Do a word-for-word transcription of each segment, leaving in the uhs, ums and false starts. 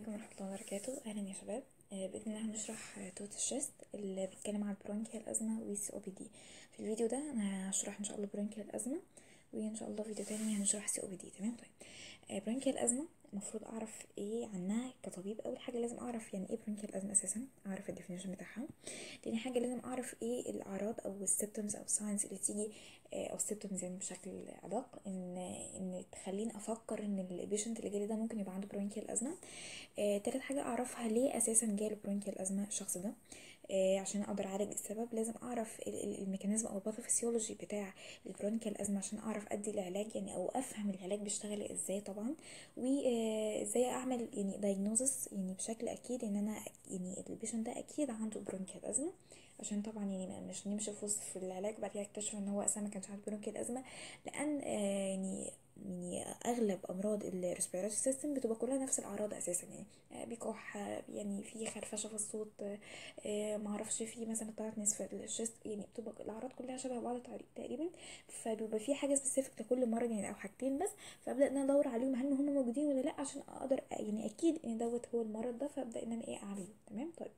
عليكم ورحمة الله وبركاته. أهلا يا شباب. آه، بإذن الله هنشرح توت الشيست اللي بيتكلم عن البرونكيال أزمة وسي أو بي دي. في الفيديو ده أنا هشرح إن شاء الله برونكيال أزمة، وإن شاء الله فيديو تاني هنشرح سي أو بي دي. تمام. طيب آه، برونكيال أزمة المفروض أعرف إيه عنها كطبيب. أول حاجة لازم أعرف يعني إيه برونكيال أزمة أساسا، أعرف الديفينيشن بتاعها. تاني حاجة لازم أعرف إيه الأعراض أو السيمبتومز أو الساينز اللي تيجي آه، أو السيمبتومز يعني بشكل أدق إن إن تخليني أفكر إن البيشنت اللي جالي ده ممكن يبقى عنده برونكيال أزمة. آه، تالت حاجة أعرفها ليه أساسا جاله برونكيال أزمة الشخص ده. آه، عشان أقدر أعالج السبب لازم أعرف ال- ال- الميكانيزم أو الباثوفيسيولوجي بتاع البرونكيال أزمة عشان أعرف أدي العلاج يعني أو أفهم العلاج بيشتغل إزاي طبعا، وإزاي أعمل يعني دايجنوزس يعني بشكل أكيد إن أنا يعني البيشنت ده أكيد عنده برونكيال أزمة، عشان طبعا يعني ما- مش نمشي في وسط في العلاج بعد كده اكتشف ان هو اصلا ما كانش عنده برونكيال ازمه. لان آه، يعني يعني اغلب امراض الريسبيراتوري سيستم بتبقى كلها نفس الاعراض اساسا، يعني آه، بيكح، آه، يعني في خرفشه في الصوت، آه، آه، معرفش في مثلا تايتنس في الشيست، يعني بتبقى الاعراض كلها شبه بعض تقري- تقريبا. فبيبقى في حاجه سبيسيفيك لكل مرض يعني او حاجتين بس، فابدا ان انا ادور عليهم هل هم موجودين ولا لا عشان اقدر يعني اكيد ان دوت هو المرض ده، فابدا ان انا ايه اعالجه. تمام. طيب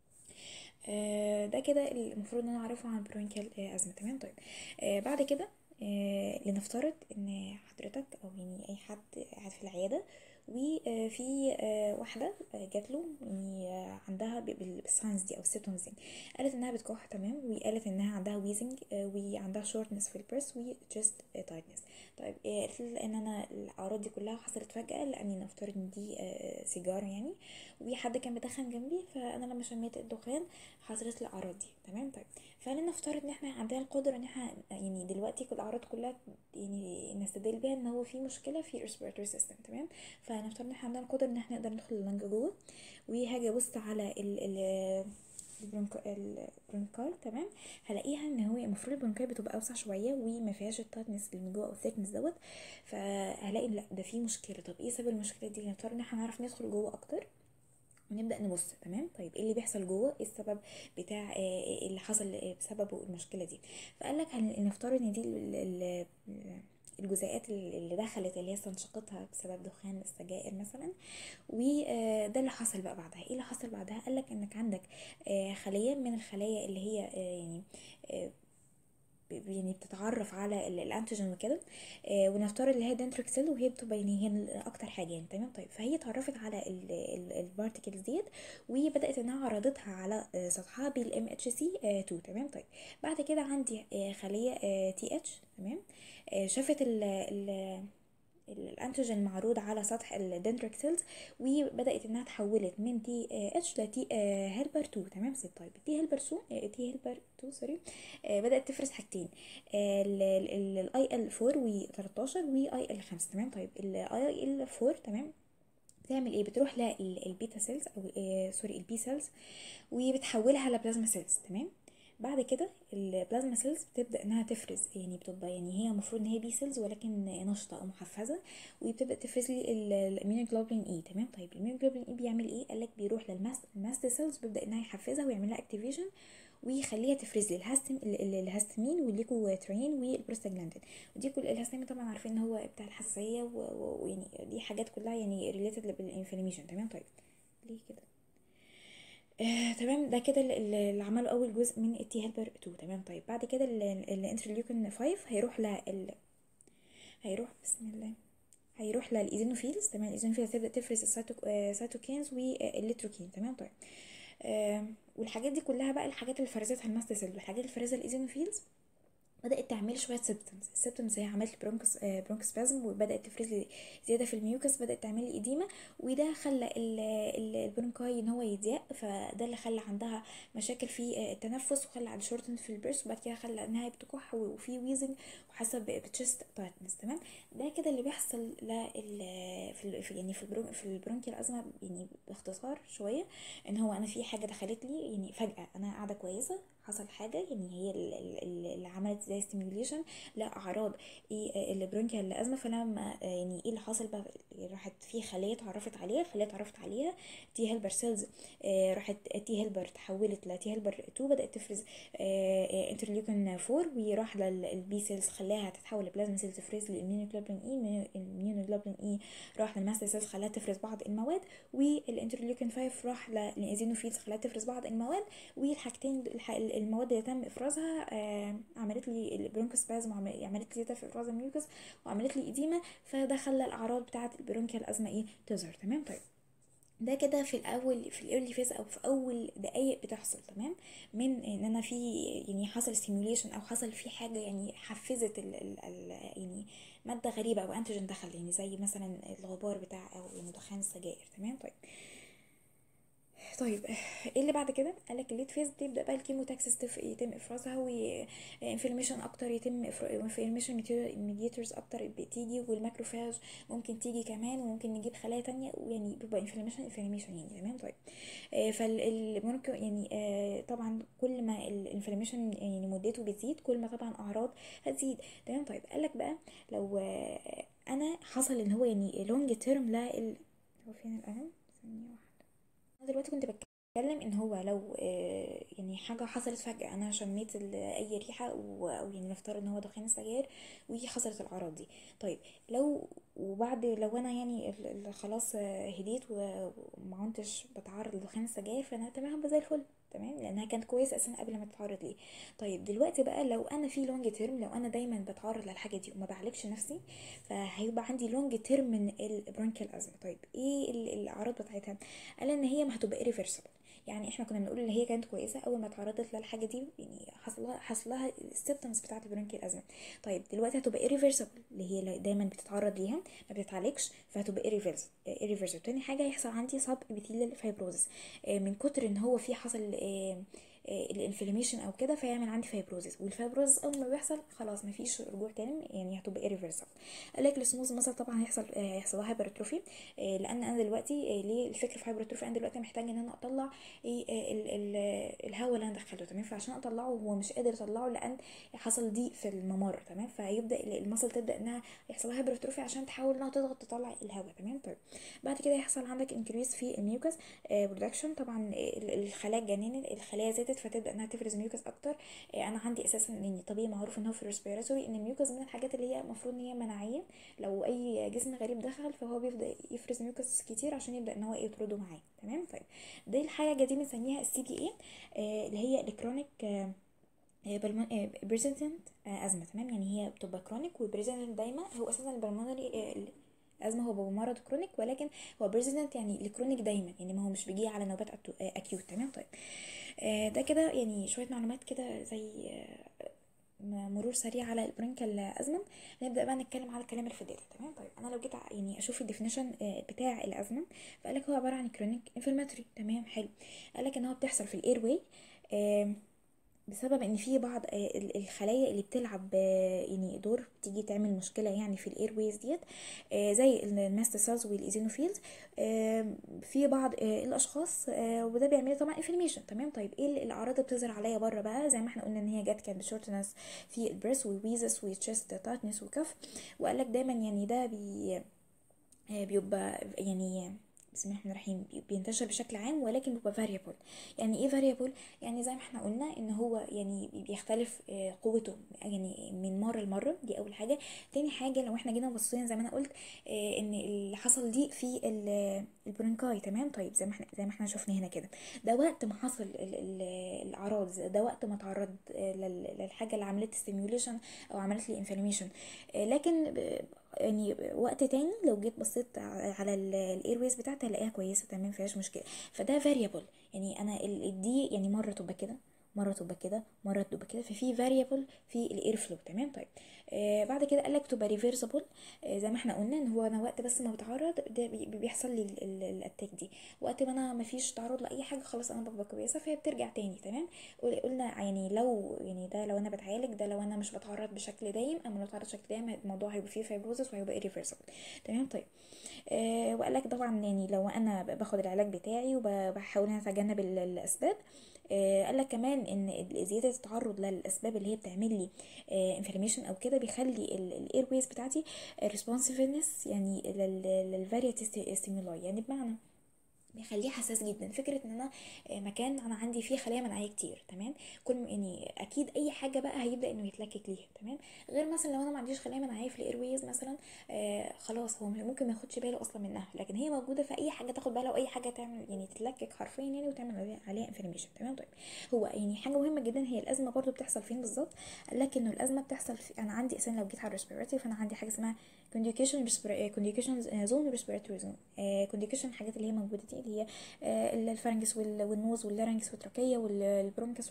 آه، ده كده المفروض ان انا اعرفه عن برونكيال ازمه. تمام. طيب آه، بعد كده آه، لنفترض ان حضرتك او يعني اي حد قاعد في العياده وفي واحده آه، جات له يعني آه، عندها ب- بال- بالساينز دي او السيمتومز دي. قالت انها بتكح، تمام، وقالت انها عندها ويزنج وعندها شورتنس في البريس وجست تايتنس. طيب آه، قالت لي ان انا الاعراض دي كلها حصلت فجاه لاني نفترض ان دي آه، سيجاره يعني، وحد كان بيدخن جنبي، فانا لما شميت الدخان حصلت لي الاعراض دي. تمام. طيب فلنفترض ان احنا عندنا القدره ان احنا يعني دلوقتي كل الاعراض كلها يعني نستدل بيها ان هو في مشكله في respiratory system. تمام. فنفترض ان احنا عندنا القدره ان احنا نقدر ندخل اللنج جوه، وهاجي ابص على ال ال البرونكو البرونكال. تمام. هلاقيها ان هو المفروض البرونكال بتبقى اوسع شويه وما فيهاش التايتنس اللي من جوه او الثيكنس دوت، فهلاقي لا ده في مشكله. طب ايه سبب المشكله دي؟ نضطر ان احنا نعرف ندخل جوه اكتر ونبدا نبص. تمام. طيب ايه اللي بيحصل جوه؟ ايه السبب بتاع آه، اللي حصل بسببه المشكله دي؟ فقال لك نفترض ان دي ال- ال- الجزيئات اللي دخلت اللي هي استنشقتها بسبب دخان السجائر مثلا، وده اللي حصل بقى بعدها. ايه اللي حصل بعدها؟ قال لك انك عندك آه، خليه من الخلايا اللي هي آه، يعني آه، ب- يعني بتتعرف على ال- الانتيجين وكده، آه ونفترض اللي هي دنتريك سيل وهي بتبقى يعني هي ال- اكتر حاجه يعني. تمام. طيب فهي اتعرفت على البارتيكلز ديت وبدات انها عرضتها على آه، سطحها بالام اتش سي اتنين. تمام. طيب بعد كده عندي آه خليه تي اتش. تمام. آه شافت ال ال الانتيجين معروض على سطح الدندريك سيلز، وبدات انها تحولت من تي اتش لتي هيلبر اتنين. تمام. ست طيب تي هيلبر اتنين تي هيلبر اتنين سوري آه، بدات تفرز حاجتين، الاي ال اربعة و13 واي ال خمسة. تمام. طيب الاي ال اربعة تمام بتعمل ايه؟ بتروح للبيتا سيلز او آه سوري البي سيلز وبتحولها لبلازما سيلز. تمام. بعد كده البلازما سيلز بتبدا انها تفرز، يعني بتبقى يعني هي المفروض ان هي بي سيلز ولكن نشطه او محفزه، وبتبدا تفرز لي الاميونوجلوبولين اي. تمام. طيب الاميونوجلوبولين اي بيعمل ايه؟ قال لك بيروح للماست الماست سيلز بيبدا انها يحفزها ويعمل لها اكتيفيشن ويخليها تفرز لي الهاستم ال- ال- الهاستامين والليكوترين والبروستاجلاندين. ودي كل الهاستامين طبعا عارفين ان هو بتاع الحساسيه و- و- ويعني دي حاجات كلها يعني ريليتد بالانفلاميشن. تمام. طيب ليه كده؟ آه، تمام. ده كده اللي اللي عمله اول جزء من التي هيلبر اتنين. تمام. طيب بعد كده الانترليوكين خمسة هيروح ل هيروح بسم الله هيروح للايزينوفيلز. تمام. الايزينوفيلز تبدا تفرز السيتوكينز والليتروكين. تمام. طيب آه والحاجات دي كلها بقى الحاجات اللي فرزتها الماست سيل والحاجات اللي فرزها الايزينوفيلز بدات تعمل شويه سيمبتومز. السيمبتومز هي عملت برونكس آه برونكسبازم وبدات تفرز لي زياده في الميوكس، بدات تعمل لي اديمه، وده خلى ال- ال- البرونكاي ان هو يضيق، فده اللي خلى عندها مشاكل في آه، التنفس وخلى عندها شورتن في البرس، وبعد كده خلى انها بتكح وفي ويزنج وحسب بتشست تايتنس. تمام. ده كده اللي بيحصل لل في ال- في- يعني في البرون في البرونكيال ازمه يعني باختصار شويه، ان هو انا في حاجه دخلت لي يعني فجاه انا قاعده كويسه حصل حاجه يعني هي ال- ال- ال- اللي عملت زي زي ستيميوليشن لاعراض ايه البرونكيال ازمه. فلما يعني ايه اللي حصل بقى، راحت في خليه اتعرفت عليها خليه اتعرفت عليها تي هيلبر سيلز، راحت تي هيلبر تحولت لتي هيلبر اتنين، بدات تفرز انترليوكين اربعة، وراح للبي سيلز خلاها تتحول لبلازما سيلز تفرز للاميونوجلوبولين اي، الاميونوجلوبولين اي راح للماست سيلز خلاها تفرز بعض المواد، والانترليوكين خمسة راح للايزينوفيلز خلاها تفرز بعض المواد. والحاجتين المواد اللي تم افرازها عملت لي البرونكوسبازم، عملت لي في افراز الميوكس، وعملت لي ايديما، فده خلى الاعراض بتاعه البرونكيال ازمه ايه تظهر. تمام. طيب ده كده في الاول في الايرلي فيز او في اول دقايق بتحصل، تمام، من ان انا في يعني حصل ستيميوليشن او حصل في حاجه يعني حفزت ال ال ال يعني ماده غريبه او انتيجين دخل، يعني زي مثلا الغبار بتاع او يعني دخان السجاير. تمام. طيب طيب ايه اللي بعد كده؟ قالك الليت فيز بتبدا بقى الكيموتاكسس يتم افرازها، وانفلاميشن اكتر يتم انفلاميشن ميدياتورز اكتر بتيجي، والماكروفاج ممكن تيجي كمان، وممكن نجيب خلايا تانية، ويعني بيبقى انفلاميشن انفلاميشن يعني. تمام. طيب فالمونكو يعني آه طبعا كل ما الانفلاميشن يعني مدته بتزيد كل ما طبعا اعراض هتزيد. تمام. طيب قالك بقى لو آه انا حصل ان هو يعني لونج تيرم، لا ال... هو فين القلم؟ ثانيه واحده. انا دلوقتي كنت بتكلم ان هو لو آه يعني حاجه حصلت فجاه، انا شميت اي ريحه او يعني نفترض ان هو دخان السجاير وحصلت الاعراض دي. طيب لو وبعد لو انا يعني خلاص هديت وما كنتش بتعرض لدخان السجاير، فانا تمام هبقى زي الفل. تمام، لانها كانت كويسه اساسا قبل ما تتعرض ليه. طيب دلوقتي بقى لو انا في لونج تيرم، لو انا دايما بتعرض للحاجه دي وما بعالجش نفسي، فهيبقى عندي لونج تيرم من البرونكيال ازمه. طيب ايه الاعراض بتاعتها؟ قال ان هي ما هتبقى irreversible. يعني احنا كنا بنقول ان هي كانت كويسه اول ما اتعرضت للحاجه دي، يعني حصل لها حصل لها السيمبتومز بتاعه البرونكيال ازمه. طيب دلوقتي هتبقى irreversible، اللي هي دايما بتتعرض ليها ما بتتعالجش، فهتبقى irreversible. irreversible تاني حاجه هيحصل عندي سب ابيثيليال فايبروزس، من كتر ان هو في حصل الانفلاميشن او كده فيعمل عندي فايبروزس، والفايبروزس اول ما بيحصل خلاص مفيش رجوع تاني، يعني هتبقى irreversible. قالك السموز مثلا طبعا هيحصل هيحصل لها هايبرتروفي، لان انا دلوقتي ليه الفكره في هايبرتروفي؟ انا دلوقتي محتاج ان انا اطلع ايه الهواء اللي انا دخله. تمام، فعشان اطلعه هو مش قادر يطلعه لان حصل ضيق في الممر. تمام، فيبدا المصل تبدا انها يحصل لها هايبرتروفي عشان تحاول انها تضغط تطلع الهواء. تمام. طيب بعد كده يحصل عندك انكريز في الميوكس برودكشن، طبعا الخلايا اتجننت، الخلايا زادت فتبدا انها تفرز ميوكس اكتر. انا عندي اساسا ان طبيعي معروف ان هو في الريسبيراتوري ان الميوكس من الحاجات اللي هي المفروض ان هي مناعيه، لو اي جسم غريب دخل فهو بيبدا يفرز ميوكس كتير عشان يبدا ان هو يطرده معاه. تمام. طيب دي الحاجه دي بنسميها السي بي اي، اللي هي الكرونيك بريزنتنت ازمه. تمام، يعني هي بتبقى كرونيك وبريزنتنت دايما. هو اساسا البلمونري الازمه هو بيبقى مرض كرونيك، ولكن هو بريزنتنت يعني الكرونيك دايما، يعني ما هو مش بيجي على نوبات اكيوت. تمام. طيب ده كده يعني شويه معلومات كده زي مرور سريع على البرونكيال ازمه. نبدا بقى نتكلم على الكلام اللي في الداتا. تمام. طيب انا لو جيت يعني اشوف الديفينيشن بتاع الازمه، فقال لك هو عباره عن كرونيك انفلاماتوري. تمام، حلو. قال لك ان هو بتحصل في الاير واي بسبب ان في بعض الخلايا اللي بتلعب يعني دور، بتيجي تعمل مشكله يعني في الاير ويز ديت، زي الماست سيلز والايزينوفيلز في بعض الاشخاص، وده بيعمل طبعا انفلاميشن. تمام. طيب ايه الاعراض اللي بتظهر عليا بره بقى؟ زي ما احنا قلنا ان هي جت كانت بشورتنس في البريس وويزس وتشست تايتنس وكف. وقال لك دايما يعني ده بي بيبقى يعني بسم الله الرحمن الرحيم بينتشر بشكل عام، ولكن بيبقى فاريبل. يعني ايه فاريبل؟ يعني زي ما احنا قلنا ان هو يعني بيختلف قوته يعني من مره لمره، دي اول حاجه. تاني حاجه لو احنا جينا بصينا زي ما انا قلت ان اللي حصل دي في البرونكاي. تمام. طيب زي ما احنا زي ما احنا شفنا هنا كده، ده وقت ما حصل الاعراض، ده وقت ما تعرض للحاجه اللي عملت ستيميوليشن او عملت لي انفلاميشن. لكن يعني وقت تاني لو جيت بصيت على الايرويز بتاعتي هلاقيها كويسه تمام مفيهاش مشكله. فده فاريبل، يعني انا دي يعني مره تبقى كده، مره تبقى كده، مره تبقى كده، ففي فاريبل في الاير فلو. تمام. طيب آه بعد كده قال لك تبقى ريفيرسبل. آه زي ما احنا قلنا ان هو انا وقت بس ما بتعرض ده بي- بيحصل لي ال- ال- الاتاك دي، وقت ما انا ما فيش تعرض لاي حاجه خلاص انا ببقى كويسه فهي بترجع تاني. تمام. قل- قلنا يعني لو يعني ده لو انا بتعالج، ده لو انا مش بتعرض بشكل دايم، اما لو بتعرض بشكل دايم الموضوع هيبقى فيه فايبروزس وهيبقى irreversible. تمام. طيب آه وقال لك طبعا يعني لو انا ب- باخد العلاج بتاعي وبحاول ان أنا اتجنب ال- الاسباب. آه قال لك كمان ان ال- زياده التعرض للاسباب اللي هي بتعمل لي انفلاميشن او كده بيخلي الاير ويز بتاعتي ريسبونسيفنس يعني للفاريتي ستيمولاي، يعني بمعنى بيخليه حساس جدا. فكره ان انا آه، مكان انا عندي فيه خلايا مناعيه كتير. تمام. كل م- يعني اكيد اي حاجه بقى هيبدا انه يتلكك ليها. تمام. غير مثلا لو انا ما عنديش خلايا مناعيه في الايرويز مثلا، آه خلاص هو ممكن ما ياخدش باله اصلا منها، لكن هي موجوده في اي حاجه تاخد بالها واي حاجه تعمل يعني تتلكك حرفيا يعني وتعمل عليها عليها انفلاميشن. تمام. طيب هو يعني حاجه مهمه جدا، هي الازمه برضو بتحصل فين بالظبط؟ قال لك انه الازمه بتحصل في، انا عندي اساسا لو جيت على الريسبيراتوري فانا عندي حاجه اسمها كونديكيشن كونديكيشن زون ريسبيراتوري زون. كونديكيشن الحاجات اللي هي موجوده دي اللي هي آه، الفارنجس وال- والنوز واللارنجس والتراكية والبرونكس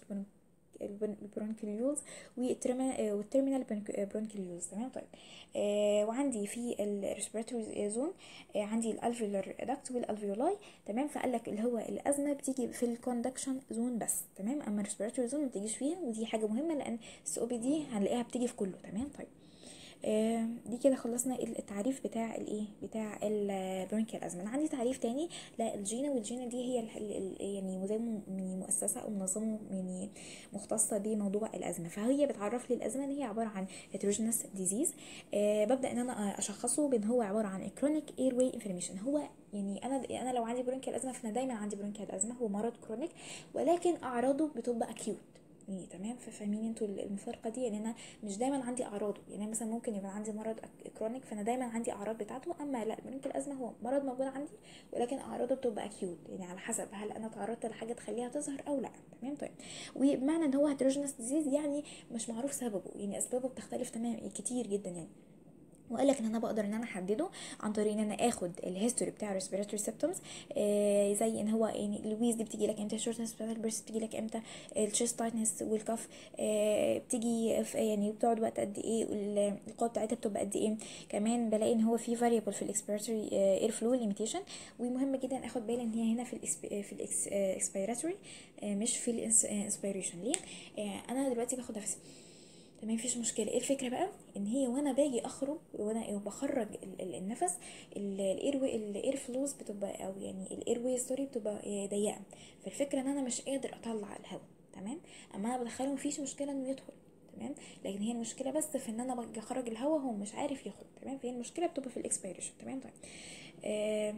البرونكيولوز والتيرمينال برونكيولوز. تمام. طيب آه وعندي في الريسبيراتوري زون آه عندي الالفيولار داكت والالفيولاي. تمام. فقال لك اللي هو الازمه بتيجي في الكوندكشن زون بس. تمام. اما الريسبيراتوري زون ما بتجيش فيها، ودي حاجه مهمه لان السي او بي دي هنلاقيها بتيجي في كله. تمام. طيب آه، دي كده خلصنا التعريف بتاع الايه بتاع البرونكيال ازمه. انا عندي تعريف تاني للجينا، والجينا دي هي ال- ال- يعني زي م- يعني مؤسسه او منظمه يعني مختصه بموضوع الازمه، فهي بتعرف لي الازمه ان هي عباره عن heterogeneous disease. آه ببدا ان انا اشخصه بان هو عباره عن chronic airway inflammation. هو يعني انا انا لو عندي برونكيال ازمه فانا دايما عندي برونكيال ازمه، هو مرض كرونيك ولكن اعراضه بتبقى اكيوت. يعني تمام. فاهمين انتوا المفارقه دي؟ يعني انا مش دايما عندي اعراضه، يعني أنا مثلا ممكن يبقى عندي مرض كرونيك فانا دايما عندي اعراض بتاعته، اما لا برونكيال الازمه هو مرض موجود عندي ولكن اعراضه بتبقى اكيوت، يعني على حسب هل انا تعرضت لحاجه تخليها تظهر او لا. تمام. طيب وبمعنى ان هو هيتروجينوس ديزيز يعني مش معروف سببه، يعني اسبابه بتختلف تمام كتير جدا يعني. وقال لك ان انا بقدر ان انا احدده عن طريق ان انا اخد الهيستوري بتاع الريسبيراتوري سيمبتومز، آه زي ان هو يعني الويز دي بتيجي لك امتى، الشورتنس بتاعت البريست بتيجي لك امتى، الشيست تايتنس والكف آه بتيجي في يعني بتقعد وقت قد ايه، القوه بتاعتها بتبقى قد ايه. كمان بلاقي ان هو في فاريبل في الاكسبيراتوري اير فلو ليميتيشن، ومهم جدا اخد بالي ان هي هنا في الاكس في الاكسبيراتوري مش في الانسبيريشن. ليه؟ آه انا دلوقتي باخد نفسي تمام مفيش مشكله. ايه الفكره بقى؟ ان هي وانا باجي اخرج وانا بخرج ال- ال- النفس الاير الاير فلوز بتبقى او يعني الاير واي ستوري بتبقى ضيقه، فالفكره ان انا مش قادر اطلع الهواء. تمام. اما انا بدخله مفيش مشكله انه يدخل. تمام. لكن هي المشكله بس في ان انا باجي اخرج الهواء هو مش عارف يخرج. تمام. فهي المشكله بتبقى في الاكسبيريشن. تمام. طيب آه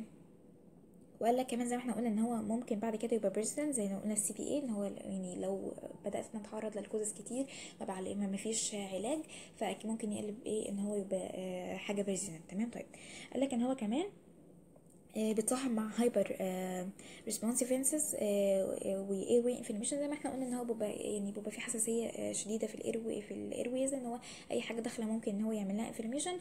وقال لك كمان زي ما احنا قلنا ان هو ممكن بعد كده يبقى بيرسنت زي ما قلنا السي بي اي، ان هو يعني لو بدات نتعرض للكوزس كتير ما بعد ما فيش علاج فاكيد ممكن يقلب ايه ان هو يبقى آه، حاجه بيرسنت. تمام. طيب قال لك ان هو كمان آه، بتصاحب مع هايبر ريسبونسيفنسز واي واي انفلاميشن. زي ما احنا قلنا ان هو بيبقى يعني بيبقى في حساسيه آه، شديده في الاير في الايرويز، ان هو اي حاجه داخله ممكن ان هو يعمل لها انفلاميشن.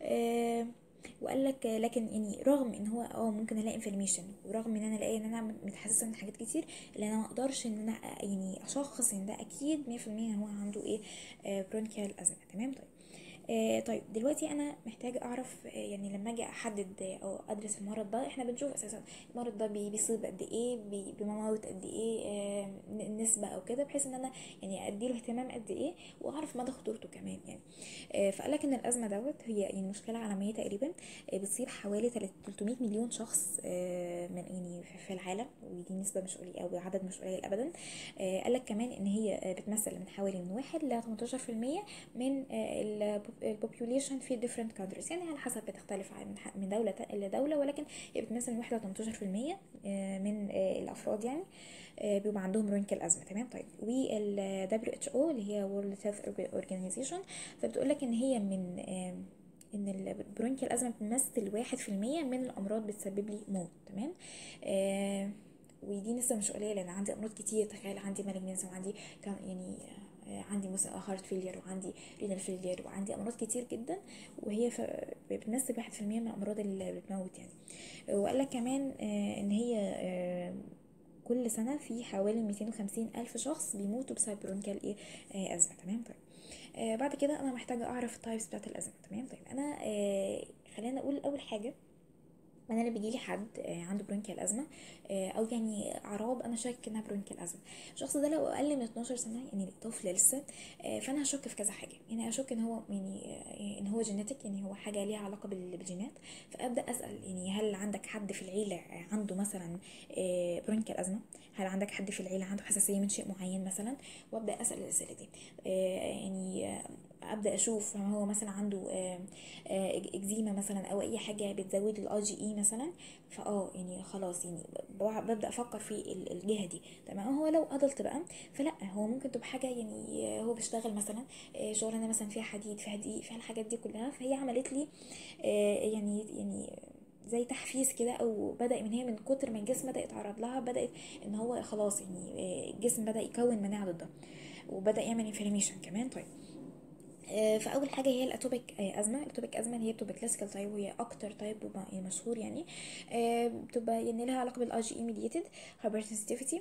وقال لك لكن يعني رغم ان هو اه ممكن الاقي انفلاميشن، ورغم ان انا الاقي ان انا متحسسه من حاجات كتير، اللي انا ما اقدرش ان انا يعني اشخص ان ده اكيد مية في المية هو عنده ايه برونكيال ازمه. تمام. طيب آه طيب دلوقتي انا محتاجه اعرف آه يعني لما اجي احدد آه او ادرس المرض ده، احنا بنشوف اساسا المرض ده بي- بيصيب قد ايه، بي- بموت قد ايه آه نسبه او كده، بحيث ان انا يعني اديله اهتمام قد ايه واعرف مدى خطورته كمان يعني. آه فقالك ان الازمه دوت هي يعني مشكله عالميه تقريبا، آه بتصيب حوالي ثلاثمية مليون شخص آه من يعني في العالم، ودي نسبه مش قليله او عدد مش قليل ابدا. آه قالك كمان ان هي آه بتمثل من حوالي من واحد ل تمنتاشر في المية من آه البوبوليشن في different countries، يعني على حسب بتختلف من من دولة لدولة، ولكن هي بتمثل من واحد ل تمنتاشر في المية من الأفراد يعني بيبقى عندهم برونكيال أزمة. تمام. طيب وال دبليو اتش او اللي هي World Health Organization فبتقول لك إن هي من ان البرونكيال أزمة بتمثل واحد في المية من الأمراض بتسبب لي موت. تمام. آه ودي نسبة مش قليلة لأن عندي أمراض كتير، تخيل عندي مالجنس وعندي كان يعني عندي مثلا هارت فيلير وعندي رينال فيلير وعندي امراض كتير جدا، وهي بتمثل واحد في المية من الامراض اللي بتموت يعني. وقال لك كمان ان هي كل سنه في حوالي مئتين وخمسين الف شخص بيموتوا بسبب برونكيال ايه آه ازمه. تمام. طيب آه بعد كده انا محتاجه اعرف التايبس بتاعت الازمه. تمام. طيب انا آه خلينا نقول اول حاجه، انا اللي بيجي لي حد عنده برونكيال ازمه او يعني اعراض انا شاك انها برونكيال ازمه، الشخص ده لو اقل من اتناشر سنه يعني طفل لسه، فانا هشك في كذا حاجه. يعني اشك ان هو يعني ان هو جينيتك، يعني هو حاجه ليها علاقه بالجينات، فابدا اسال يعني هل عندك حد في العيله عنده مثلا برونكيال ازمه، هل عندك حد في العيله عنده حساسيه من شيء معين مثلا، وابدا اسال الاسئله دي. يعني ابدا اشوف هو مثلا عنده اكزيما مثلا او اي حاجه بتزود الاي جي اي مثلا، فاه يعني خلاص يعني ببدا افكر في الجهه دي. تمام. هو لو ادلت بقى فلا، هو ممكن تبقى حاجه يعني هو بيشتغل مثلا شغلانه مثلا فيها حديد فيها دقيق فيها الحاجات دي كلها، فهي عملت لي يعني يعني زي تحفيز كده، او بدا من هي من كتر ما الجسم بدا يتعرض لها بدات ان هو خلاص يعني الجسم بدا يكون مناعه ضدها وبدا يعمل انفلاميشن كمان. طيب فاول حاجه هي الاتوبيك ازمه. الاتوبيك ازمه هي بتبقى كلاسيكال تايب وهي اكتر تايب مشهور، يعني بتبقى يعني لها علاقه بالاي جي اي ميديتد هايبر سنسيتيفيتي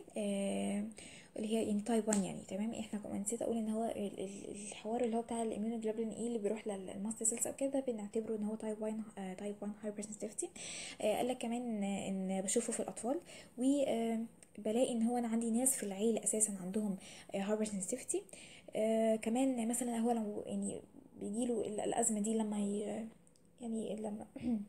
اللي هي يعني تايب واحد يعني. تمام. احنا كمان نسيت اقول ان هو الحوار اللي هو بتاع الاميونوجلوبولين اي اللي بيروح للماست سيلز او كده بنعتبره ان هو تايب واحد تايب واحد هايبر سنسيتيفيتي. قال لك كمان ان بشوفه في الاطفال، و بلاقي ان هو انا عندي ناس في العيله اساسا عندهم هايبر سنسيتيفيتي. آه كمان مثلا هو لو يعني بيجيله الازمه دي لما ي يعني لما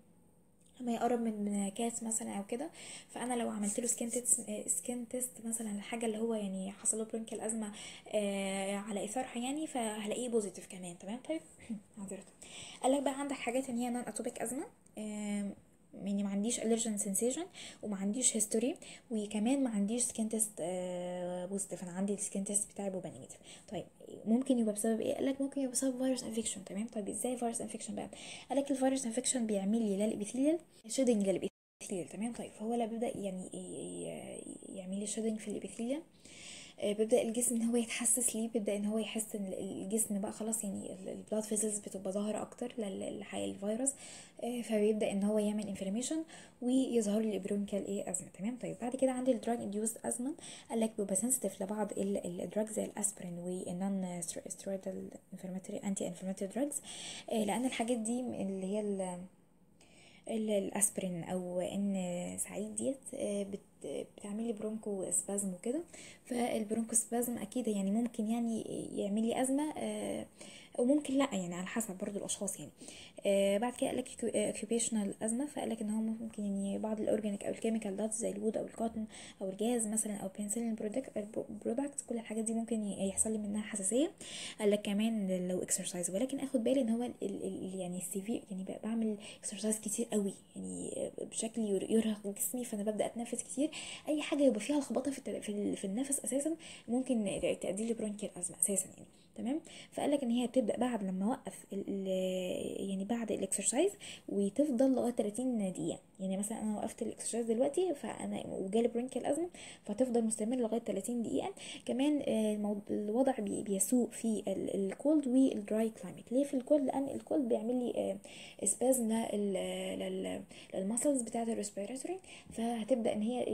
لما يقرب من كاس مثلا او كده، فانا لو عملت له سكين تيست سكين تيست مثلا الحاجه اللي هو يعني حصل له برونكيال ازمه آه على اثارها يعني، فهلاقيه بوزيتيف كمان. تمام. طيب معذره. قال لك بقى عندك حاجات ان هي نون اتوبيك ازمه، آه يعني ما عنديش الرجن سنسيشن وما عنديش هيستوري وكمان ما عنديش سكين تيست آه بوزيتيف، انا عندي السكين تيست بتاعي بيبقى نيجاتيف. طيب ممكن يبقى بسبب ايه؟ قال لك ممكن يبقى بسبب فيروس انفكشن. تمام. طيب ازاي فيروس انفكشن بقى؟ قال لك الفيروس انفكشن بيعمل لي للابيثيليال شيدنج للابيثيليال. تمام. طيب فهو لا بيبدا يعني يعمل لي شيدنج في الابيثيليال، بيبدا الجسم ان هو يتحسس ليه، بيبدا ان هو يحس ان الجسم بقى خلاص يعني البلاد فيزلز بتبقى ظاهره اكتر للحقيقه الفيروس، فبيبدا ان هو يعمل انفلاميشن ويظهر لي برونكيال ايه ازمه. تمام. طيب بعد كده عندي الدراج انديوز ازمه. قال لك بيبقى سنسيتيف لبعض الدراج زي الاسبرين والنون ستيرويدال انفلاماتوري انتي انفلاماتوري دراجز، لان الحاجات دي اللي هي الاسبرين او ان سعيد ديت بتعمل لي برونكو سبازم وكده، فالبرونكو سبازم اكيد يعني ممكن يعني يعمل لي ازمه وممكن لا، يعني على حسب برضو الاشخاص يعني. آه بعد كده قالك اوكيوبيشنال ازمه، فقالك ان هو ممكن يعني بعض الاورجانيك او الكيميكال داتس زي الوود او الكوتن او الجاز مثلا او بنسلين برودكت، كل الحاجات دي ممكن يحصل لي منها حساسيه. قالك كمان لو اكسرسايز، ولكن اخد بالي ان هو ال ال يعني السيفير يعني بعمل اكسرسايز كتير قوي يعني بشكل يرهق جسمي، فانا ببدا اتنفس كتير، اي حاجه يبقى فيها لخبطه في في النفس اساسا ممكن تؤدي لي برونكيال ازمه اساسا يعني. تمام. فقال لك ان هي بتبدا بعد لما اوقف يعني بعد الاكسرسايز وتفضل لغايه تلاتين دقيقه، يعني مثلا انا وقفت الاكسرسايز دلوقتي فانا وجالي برونكيال ازمه فتفضل مستمر لغايه تلاتين دقيقه. كمان الوضع بيسوء في الكولد والدراي كلايمت. ليه في الكولد؟ لان الكولد بيعمل لي اسبازم للمسلز بتاعه الريسبيراتوري، فهتبدا ان هي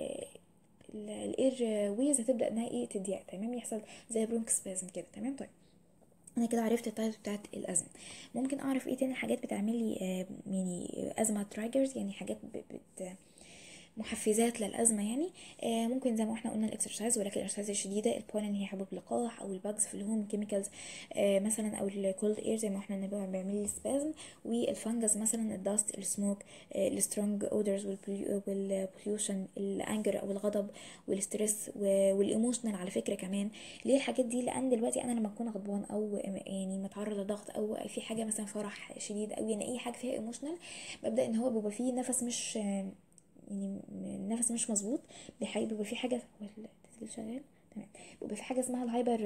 الاير ويز هتبدا انها ايه تضيق. تمام. يحصل زي برونك سبازم كده. تمام. طيب انا كده عرفت التايب بتاعت الازمه. ممكن اعرف ايه تاني حاجات بتعمل لي آه يعني ازمه ترايجرز، يعني حاجات بت محفزات للازمه يعني. آه ممكن زي ما احنا قلنا الاكسرسايز، ولكن الاكسرسايز الشديده، البولن هي حبوب لقاح او الباجز في الهوم كيميكالز آه مثلا، او الكولد اير زي ما احنا قلنا بيعمل لي سبازم، والفنجس مثلا الداست السموك آه السترونج اودرز والبوليوشن الانجر او الغضب والستريس والايموشنال على فكره كمان. ليه الحاجات دي؟ لان دلوقتي انا لما اكون غضبان او يعني متعرض لضغط او في حاجه مثلا فرح شديد او يعني اي حاجه فيها ايموشنال، ببدا ان هو بيبقى فيه نفس مش يعني النفس مش مظبوط، بيحاول بيبقى في حاجه التسجيل شغال. تمام. بيبقى في حاجه اسمها الهايبر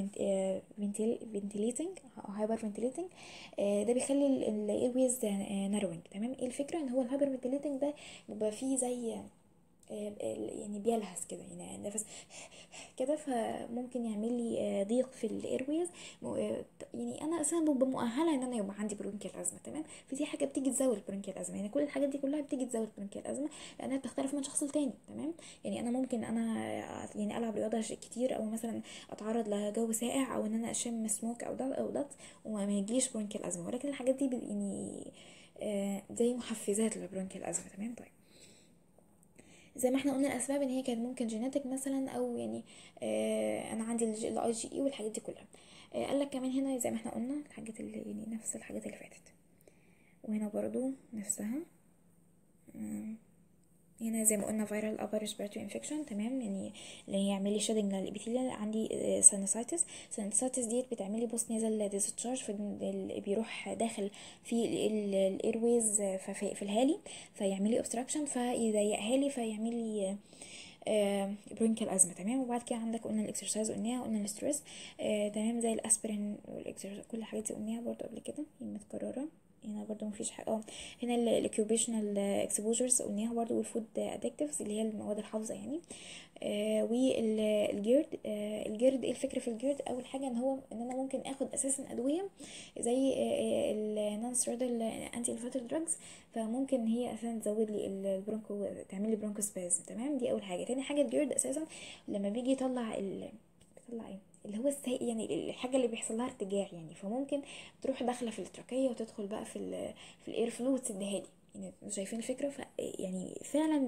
فنتيليتنج هايبر فنتيليتنج ده بيخلي الاير ويز ناروينج. تمام. ايه الفكره؟ ان هو الهايبر فنتيليتنج ده بيبقى فيه زي آه، يعني بيلهث كده، يعني نفس كده، فممكن يعمل لي آه، ضيق في الايرويز. يعني انا اساسا ببقى مؤهله ان انا يبقى عندي برونكيال ازمه، تمام. فدي حاجه بتيجي تزود البرونكيال ازمه، يعني كل الحاجات دي كلها بتيجي تزود البرونكيال ازمه، لانها بتختلف من شخص لتاني، تمام. يعني انا ممكن انا يعني العب رياضه كتير، او مثلا اتعرض لجو ساقع، او ان انا اشم سموك او ده او ده وما يجيش برونكيال ازمه، ولكن الحاجات دي يعني آه، زي محفزات للبرونكيال ازمه، تمام. طيب زي ما احنا قلنا الاسباب ان هي كانت ممكن جيناتك مثلا، او يعني آه انا عندي الاي جي اي والحاجات دي كلها. آه قال لك كمان هنا زي ما احنا قلنا الحاجات اللي يعني نفس الحاجات اللي فاتت، وهنا برضو نفسها. آه هنا زي ما قلنا viral upper respiratory infection، تمام، يعني اللي يعمل لي شيدنج للابيثيليال. عندي سينوسايتس. سينوسايتس ديت بتعمل لي بوست نيزل ديسشارج، بيروح داخل في الايرويز في الهالي، فيعمل لي obstruction، فيضيقها لي، فيعمل لي برونكيال ازمه، تمام. وبعد كده عندك قلنا الاكسرسايز، قلناها، قلنا الاسترس، آه تمام، زي الاسبرين والاكسرسايز، كل الحاجات دي قلناها برضو قبل كده، هي متكرره. هنا برضو مفيش حاجه. اه هنا الاكيوبيشنال اكسبوجرز قلناها برضو، والفود ادكتيفز اللي هي المواد الحافظه يعني. آه والجيرد، آه الجيرد، ايه الفكره في الجيرد؟ اول حاجه ان هو ان انا ممكن اخد اساسا ادويه زي النون ستيرويدال انتي انفلاماتوري دراجز، فممكن هي اساسا تزود لي البرونكو، تعمل لي برونكو سبازم، تمام. دي اول حاجه. تاني حاجه الجيرد اساسا لما بيجي يطلع ال بيطلع ايه اللي هو السائل، يعني الحاجه اللي بيحصل لها ارتجاع يعني، فممكن تروح داخله في التراكيه وتدخل بقى في ال في الاير فلو وتسدها لي. يعني شايفين الفكره؟ ف يعني فعلا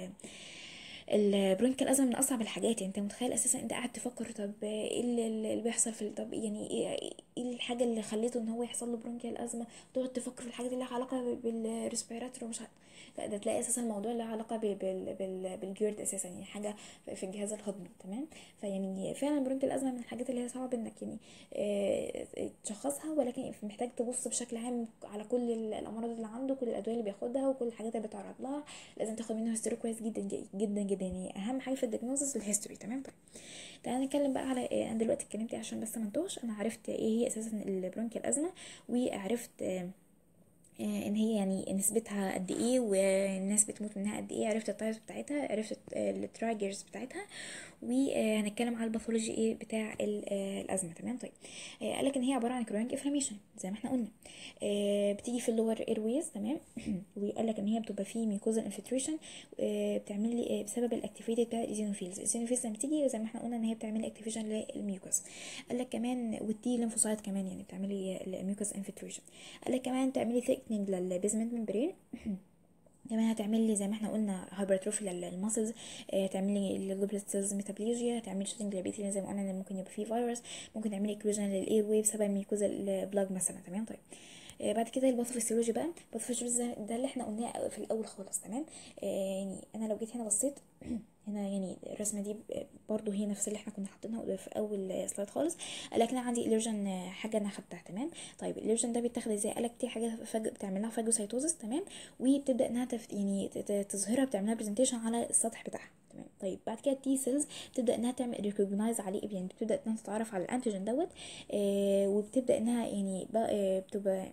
البرونكيال ازمه من اصعب الحاجات. يعني انت متخيل اساسا انت قاعد تفكر طب ايه اللي, اللي بيحصل في، طب يعني ايه, إيه الحاجه اللي خليته ان هو يحصل له برونكيال ازمه، تقعد تفكر في الحاجات اللي لها علاقه بالريسبيراتور ومش عارف. لا ده تلاقي اساسا الموضوع له علاقه بال بال بالجيرد اساسا، يعني حاجه في الجهاز الهضمي، تمام. فيعني فعلا برونكيال الازمه من الحاجات اللي هي صعب انك يعني اه تشخصها، ولكن محتاج تبص بشكل عام على كل الامراض اللي عنده، كل الادويه اللي بياخدها، وكل الحاجات اللي بيتعرض لها. لازم تاخد منه هيستوري كويس جدا جدا جدا، يعني اهم حاجه في الدياجنوستس الهيستوري، تمام. طيب تعالى نتكلم بقى على انا دلوقتي اتكلمت عشان بس ما انتوش، انا عرفت ايه هي اساسا البرونكيال ازمه، وعرفت ان هي يعني نسبتها قد ايه، والناس بتموت منها قد ايه، عرفت التايبس بتاعتها، عرفت الترايجرز بتاعتها، وهنتكلم على الباثولوجي ايه بتاع الازمه، تمام. طيب قال لك ان هي عباره عن كرونيك انفلاميشن زي ما احنا قلنا، بتيجي في اللور ايرويز، تمام. وقال لك ان هي بتبقى في ميكوزال انفلتريشن، بتعمل لي بسبب الاكتيفيتد بتاع الايزينوفيلز. الايزينوفيلز لما بتيجي زي ما احنا قلنا ان هي بتعمل اكتيفيشن للميوكوس. قال لك كمان والتي ليمفوسايت كمان يعني بتعمل لي الميوكوس انفلتريشن. قال لك كمان تعملي ثيكنينج للبيزمنت ممبرين، كمان هتعمل لي زي ما احنا قلنا هايبرتروفي للماسلز، هتعمل لي الجلوبلت سيلز ميتابوليجيا، هتعمل شوتنج للبيتين زي ما قلنا ان ممكن يبقى فيه فيروس، ممكن تعمل لي اكلوجن للاير ويف بسبب ميكوزا البلاج مثلا، تمام. طيب آه بعد كده الباثوفيسيولوجي بقى. الباثوفيسيولوجي ده اللي احنا قلناه في الاول خالص، تمام. آه يعني انا لو جيت هنا بصيت هنا، يعني الرسمه دي برضو هي نفس اللي احنا كنا حاطينها في اول سلايد خالص. لكن انا عندي اليرجن حاجه انا خدتها، تمام. طيب اليرجن ده بيتاخد ازاي؟ قالك دي حاجه فج... بتعمل لها فاجوسايتوزس، تمام، وبتبدا انها تف... يعني تظهرها، بتعملها برزنتيشن على السطح بتاعها، تمام. طيب بعد كده التي سيلز بتبدا انها تعمل ريكوجنايز عليه، يعني بتبدا انها تتعرف على الانتيجين دوت، آه وبتبدا انها يعني آه بتبقى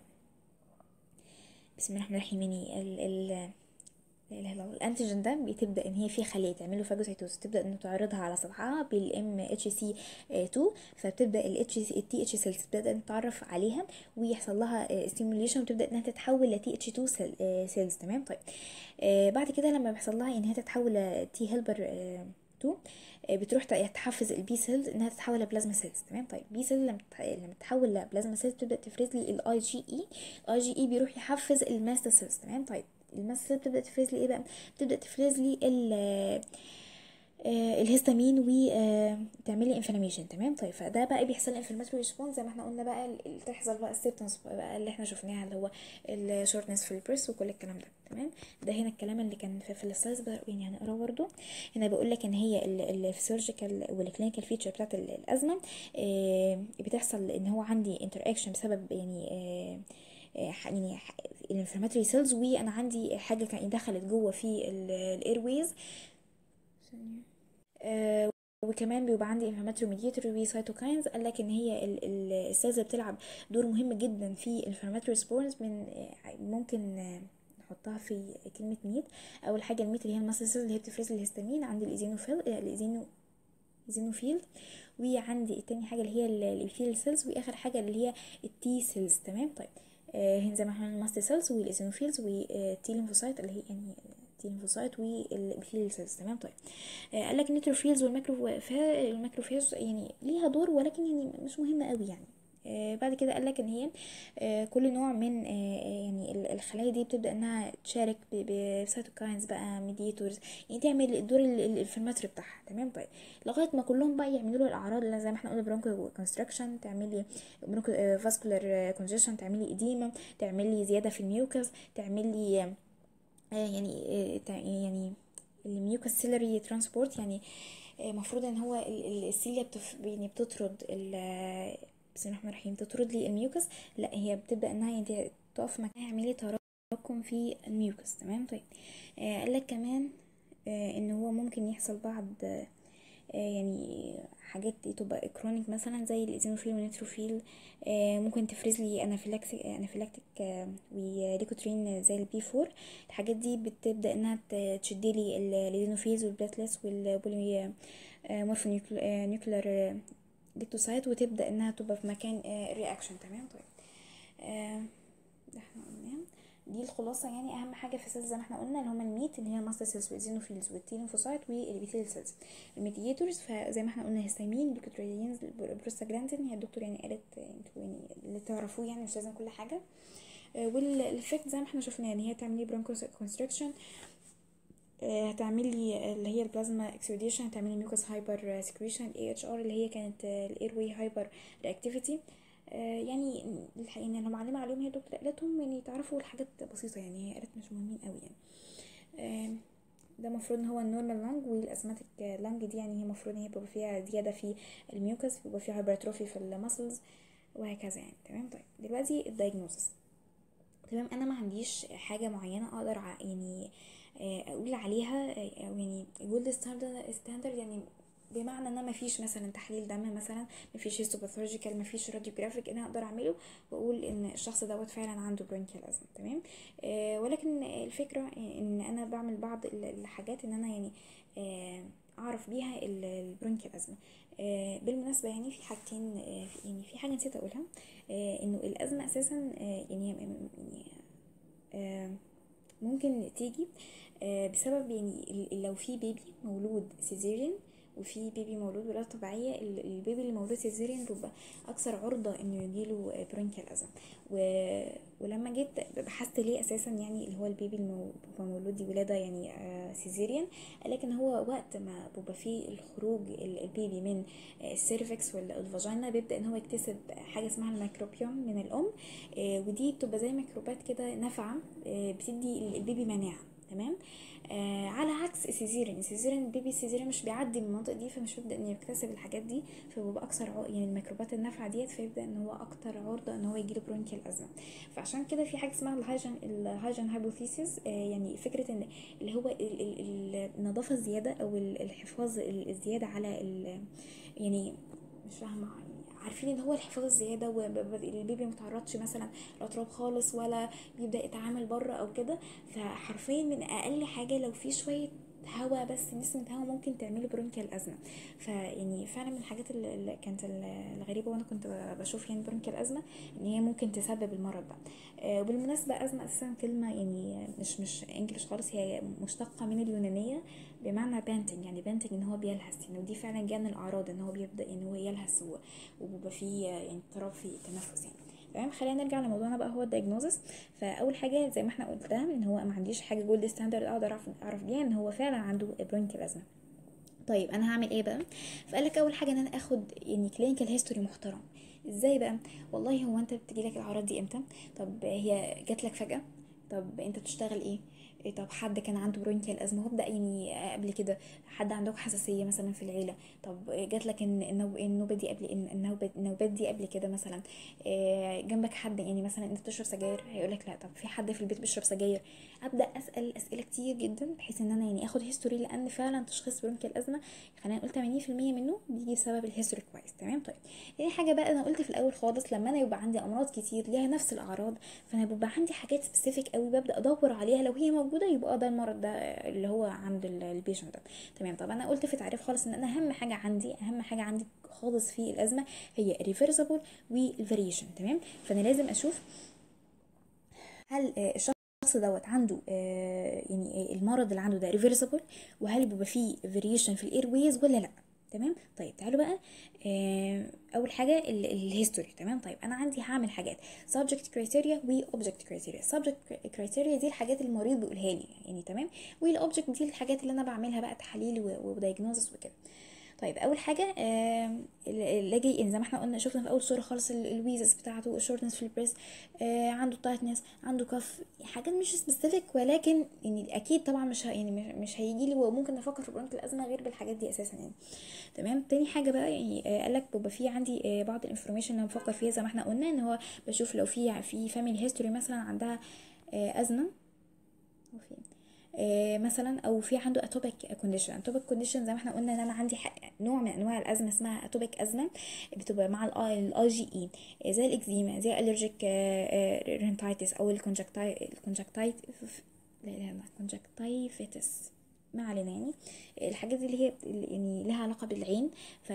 بسم الله الرحمن الرحيم، يعني ال ال لا اله الا الله، الانتيجين ده بتبدا ان هي في خليه تعمل له فاجوسايتوز، تبدا ان تعرضها على سطحها بالام اتش سي اتنين، فبتبدا الاتش التي اتش سيلز تبدا ان تتعرف عليها ويحصل لها ستيموليشن، وتبدا انها تتحول لتي اتش اتنين سيلز، تمام. طيب آه بعد كده لما بيحصل لها ان هي تتحول لتي هيلبر اتنين، بتروح تحفز البي سيلز انها تتحول لبلازما سيلز، تمام. طيب بي سيلز لما لما تتحول لبلازما سيلز تبدا تفرز لي الاي جي اي، الاي جي اي بيروح يحفز الماست سيلز، تمام. طيب الماست بتبدا تفرز لي ايه بقى؟ بتبدا تفرز لي ال آه الهستامين وتعمل لي انفلاميشن، تمام. طيب فده بقى بيحصل انفلاماتوري ريسبونس زي ما احنا قلنا بقى، تحصل بقى السيبتنس بقى اللي احنا شفناها، اللي هو الشورتنس في البريس وكل الكلام ده، تمام. ده هنا الكلام اللي كان في, في السلايدز يعني هنقراه برده. هنا بقول لك ان هي الفسيولوجيكال والكلينيكال فيتشر بتاعت الازمه آه بتحصل ان هو عندي انتر اكشن بسبب يعني آه يعني الانفلاماتوري سيلز، وانا عندي حاجه كان دخلت جوه في الايرويز، آه وكمان بيبقى عندي انفلاماتوري ميديتور وسايتوكاينز. قال لك ان هي السيلز بتلعب دور مهم جدا في الانفلاماتوري سبورز، من ممكن هنحطها في كلمه ميت. اول حاجه الميت اللي هي الماست سيلز اللي هي بتفرز الهستامين، عندي الايزينوفيل الايزينو ايزينوفيل وعندي التاني حاجه اللي هي الابيثيل سيلز، واخر حاجه اللي هي التي سيلز. تمام. طيب آه زي ما احنا الماست سيلز والايزينوفيلز والتي ليمفوسايت اللي هي يعني التي ليمفوسايت والابيثيل سيلز. تمام. طيب آه قال لك النيتروفيلز والماكروفاج يعني ليها دور، ولكن يعني مش مهمه قوي يعني. آه بعد كده قال لك ان هي آه كل نوع من آه يعني الخلايا دي بتبدا انها تشارك بسيتوكاينز بقى ميدياتورز، يعني تعمل الدور الانفلاماتوري بتاعها. تمام. طيب لغايه ما كلهم بقى يعملوا له الاعراض اللي زي ما احنا قلنا برونكو كونستراكشن، تعملي برونكو فاسكولار كونجيشن، تعملي ايديما، تعملي زياده في الميوكس، تعملي آه يعني آه يعني الميوكس سيلري ترانسبورت، يعني المفروض ان هو السيليا بتف... يعني بتطرد بسم الله الرحمن الرحيم تطرد لي الميوكس، لا هي بتبدا انها يعني تقف مكانها، اعملي تراكم في الميوكس. تمام. طيب آه قال لك كمان آه ان هو ممكن يحصل بعض آه يعني حاجات تبقى كرونيك مثلا زي الايزينوفيل والنيتروفيل، آه ممكن تفرز لي انافيلاكسيك انافيلاكتيك آه وليكوترين زي البي فور. الحاجات دي بتبدا انها تشد لي الايزينوفيلز والبلاتلس والبولي آه مورفو نيوكلير ليكتوسايت، وتبدا انها تبقى في مكان رياكشن. تمام. طيب آه ده احنا قلناه، دي الخلاصه يعني اهم حاجه في السيلز زي ما احنا قلنا اللي هما الميت اللي هي الماست سيلز والزينوفيلز والتيلينفوسايت والابيثيل سيلز. الميدياتورز فزي ما احنا قلنا هيستامين، ليكوتريينز، بروستاجلاندين، هي الدكتور يعني قالت انتوا يعني اللي تعرفوه يعني مش لازم كل حاجه. آه والافكت زي ما احنا شفنا يعني هي تعمل لي برونكو كونستريكشن، هتعملي اللي هي البلازما اكسوديشن، هتعملي ميوكس هايبر سكريشن، اي اتش ار اللي هي كانت الاير واي هايبر رياكتيفيتي. يعني الحقيقه ان لو معلمه عليهم هي الدكتور قالتهم يعني تعرفوا الحاجات بسيطه، يعني هي قالت مش مهمين قوي يعني. ده المفروض ان هو النورمال لانج، والاسماتيك لانج دي يعني هي المفروض ان هي بيبقى فيها زياده في الميوكس، بيبقى فيها هايبرتروفي في المسلز وهكذا يعني. تمام. طيب دلوقتي الدايجنوستس. تمام. انا ما عنديش حاجه معينه اقدر يعني اقول عليها او يعني جولد ستاندرد، يعني بمعنى ان ما فيش مثلا تحليل دم، مثلا ما فيش هيستوباثولوجيكال، ما فيش راديوجرافيك انا اقدر اعمله واقول ان الشخص دوت فعلا عنده برونكيال ازمه. تمام. آه ولكن الفكره ان انا بعمل بعض الحاجات ان انا يعني آه اعرف بيها البرونكيال ازمه. آه بالمناسبه يعني في حاجتين، آه يعني في حاجه نسيت اقولها، آه انه الازمه اساسا آه يعني, يعني آه ممكن تيجي بسبب يعني لو في بيبي مولود سيزيريان وفي بيبي مولود ولاده طبيعيه، البيبي اللي مولود سيزيريان بيبقى اكثر عرضه انه يجيله برونكيال ازم. و... ولما جيت بحثت ليه اساسا يعني اللي هو البيبي المولود دي ولاده يعني سيزيريان، لكن هو وقت ما بيبقى فيه الخروج البيبي من السيرفكس والفاجينا بيبدا ان هو يكتسب حاجه اسمها الميكروبيوم من الام، ودي بتبقى زي ميكروبات كده نافعه بتدي البيبي مناعه. تمام. آه على عكس السيزيرين، السيزيرين البيبي السيزيرين مش بيعدي من المناطق دي، فمش بيبدا انه يكتسب الحاجات دي، فبيبقى اكثر عق... يعني الميكروبات النافعه ديت، فيبدا ان هو اكتر عرضه ان هو يجيله برونكيال ازمه. فعشان كده في حاجه اسمها الهايجن الهايجن هايبوثيسيس، آه يعني فكره ان اللي هو ال... ال... النظافه الزياده او الحفاظ الزياده على ال... يعني مش فاهمه، عارفين ان هو الحفاظ الزياده والبيبي متعرضش مثلا لاتراب خالص ولا بيبدا يتعامل بره او كده، فحرفيا من اقل حاجه لو في شويه هوا بس نسمه هوا ممكن تعملي برونكيال ازمه. فيعني فعلا من الحاجات اللي كانت الغريبه وانا كنت بشوف يعني برونكيال ازمه ان هي ممكن تسبب المرض ده. آه وبالمناسبه ازمه اساسا كلمه يعني مش مش انجلش خالص، هي مشتقه من اليونانيه بمعنى بانتنج، يعني بانتنج ان هو بيلهس يعني، ودي فعلا جاء من الاعراض ان هو بيبدا ان هو يلهس وبيبقى فيه يعني اضطراب في التنفس يعني. تمام. خلينا نرجع لموضوعنا بقى، هو الدايجنوزس. فاول حاجه زي ما احنا قلنا ان هو ما عنديش حاجه جولد ستاندرد اقدر اعرف اعرف بيها ان هو فعلا عنده برونكيال ازمه. طيب انا هعمل ايه بقى؟ فقال لك اول حاجه ان انا اخد يعني كلينيكال هيستوري محترم. ازاي بقى؟ والله هو انت بتجي لك الاعراض دي امتى؟ طب هي جات لك فجاه؟ طب انت بتشتغل ايه؟ طب حد كان عنده برونكيال ازمه؟ وابدا يعني قبل كده، حد عندك حساسيه مثلا في العيله، طب جات لك ان النوب- النوبه دي قبل ان النوبه النوبات دي قبل كده مثلا، آه، جنبك حد يعني مثلا انت بتشرب سجاير هيقولك لا، طب في حد في البيت بيشرب سجاير. ابدا اسال اسئله كتير جدا بحيث ان انا يعني اخد هيستوري، لان فعلا تشخيص برونكيال ازمه خلينا نقول ثمانين في المية منه بيجي بسبب الهيستوري كويس. تمام. طيب تاني حاجه بقى، انا قلت في الاول خالص لما انا يبقى عندي امراض كتير ليها نفس الاعراض، فانا بيبقى عندي حاجات سبيسيفيك قوي ببدا ادور عليها، لو هي موجوده يبقى ده المرض ده اللي هو عند البيشنت ده. تمام. طب انا قلت في تعريف خالص ان انا اهم حاجه عندي اهم حاجه عندي خالص في الازمه هي الريفرسبل والفاريشن. تمام. فانا لازم اشوف هل آه، الشخص دوت عنده آه، يعني المرض اللي عنده ده ريفرسبل، وهل بيبقى فيه فاريشن في الاير ويز ولا لا. تمام. طيب تعالوا بقى، آه، اول حاجه الهيستوري. تمام. طيب انا عندي هعمل حاجات subject criteria و object criteria. subject criteria دي الحاجات اللي المريض بيقولها لي يعني. تمام. والobject دي الحاجات اللي انا بعملها بقى تحاليل ودايجنوزس وكده. طيب اول حاجه لاجي يعني زي ما احنا قلنا شفنا في اول صوره خالص الويزس بتاعته، الشورتنس في البريس، آه عنده تايتنس، عنده كف، حاجات مش سبيسيفيك، ولكن يعني اكيد طبعا مش ه- يعني مش- مش هيجي لي وممكن نفكر في برونكيال الازمه غير بالحاجات دي اساسا يعني. تمام. تاني حاجه بقى يعني آه قال لك بيبقى في عندي آه بعض الانفورميشن اللي بفكر فيها زي ما احنا قلنا، ان هو بشوف لو في في فاميلي هيستوري مثلا عندها آه ازمه، وفي آه، مثلا او في عنده اتوبيك كونديشن. اتوبيك كونديشن زي ما احنا قلنا ان انا عندي ح- نوع من انواع الازمه اسمها اتوبيك ازمه، بتبقى مع الاي جي اي، زي الاكزيما، زي الالرجيك رينتايتس او الكونجكتاي الكونجكتايت لا لا لا كونجكتايفيتس، ما علينا يعني. الحاجات دي اللي هي يعني لها علاقه بالعين.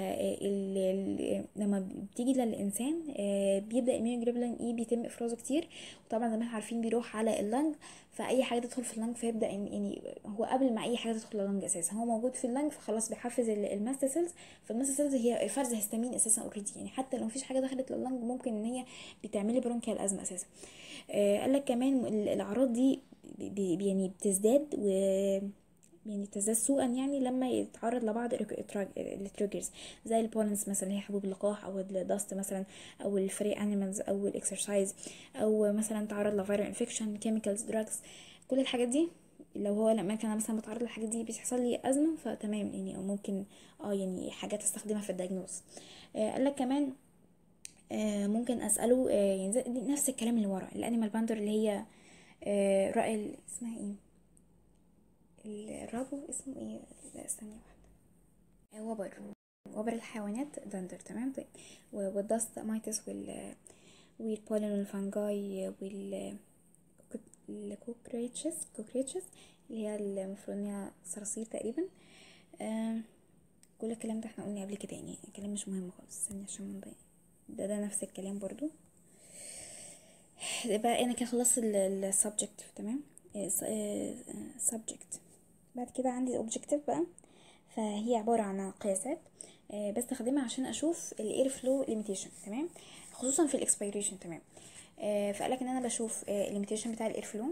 فلما بتيجي للانسان آه، بيبدا الميوجلوبولين اي بيتم افرازه كتير، وطبعا زي ما احنا عارفين بيروح على اللنج، فاي حاجه تدخل في اللنج فيبدا يعني هو قبل ما اي حاجه تدخل اللنج اساسا هو موجود في اللنج، فخلاص بيحفز الماست سيلز. فالماست سيلز هي فرز هيستامين اساسا اوريدي يعني، حتى لو مفيش حاجه دخلت لللنج ممكن ان هي بتعملي برونكيال ازمه اساسا. آه قال لك كمان الاعراض دي بي بي يعني بتزداد و يعني تزداد سوءا يعني لما يتعرض لبعض التريجرز، زي البولنز مثلا اللي هي حبوب اللقاح، او الدست مثلا، او الفري انيمالز، او الاكسرسايز، او مثلا تعرض لفيرال انفكشن، كيميكالز، دراجز. كل الحاجات دي لو هو لما كان مثلا بتعرض للحاجات دي بيحصل لي ازمه، فتمام يعني، او ممكن اه يعني حاجات استخدمها في الدايجنوز. آه قال لك كمان آه ممكن اساله آه يعني زي- نفس الكلام اللي ورا الانيمال باندر اللي هي آه رأي اسمها ايه الرابو اسمه ايه، لا استني واحده، وبر وبر الحيوانات دندر. تمام. طيب والدست مايتس وال والبولين والفانجاي وال الكوكريتشز كوكريتشز اللي هي المفروض ان هي صراصير تقريبا. آه كل الكلام ده احنا قلنا قبل كده يعني، الكلام مش مهم خالص ثانية عشان ما نضيع. ده ده نفس الكلام برضو. ده بقى انا كده خلصت السبجكت. تمام. سبجكت. بعد كده عندي الاوبجكتيف بقى، فهي عبارة عن قياسات آه، بستخدمها عشان اشوف الاير فلو ليميتيشن. تمام. خصوصا في الاكسبيريشن. تمام. آه، فقالك ان انا بشوف الليميتيشن بتاع الاير فلو،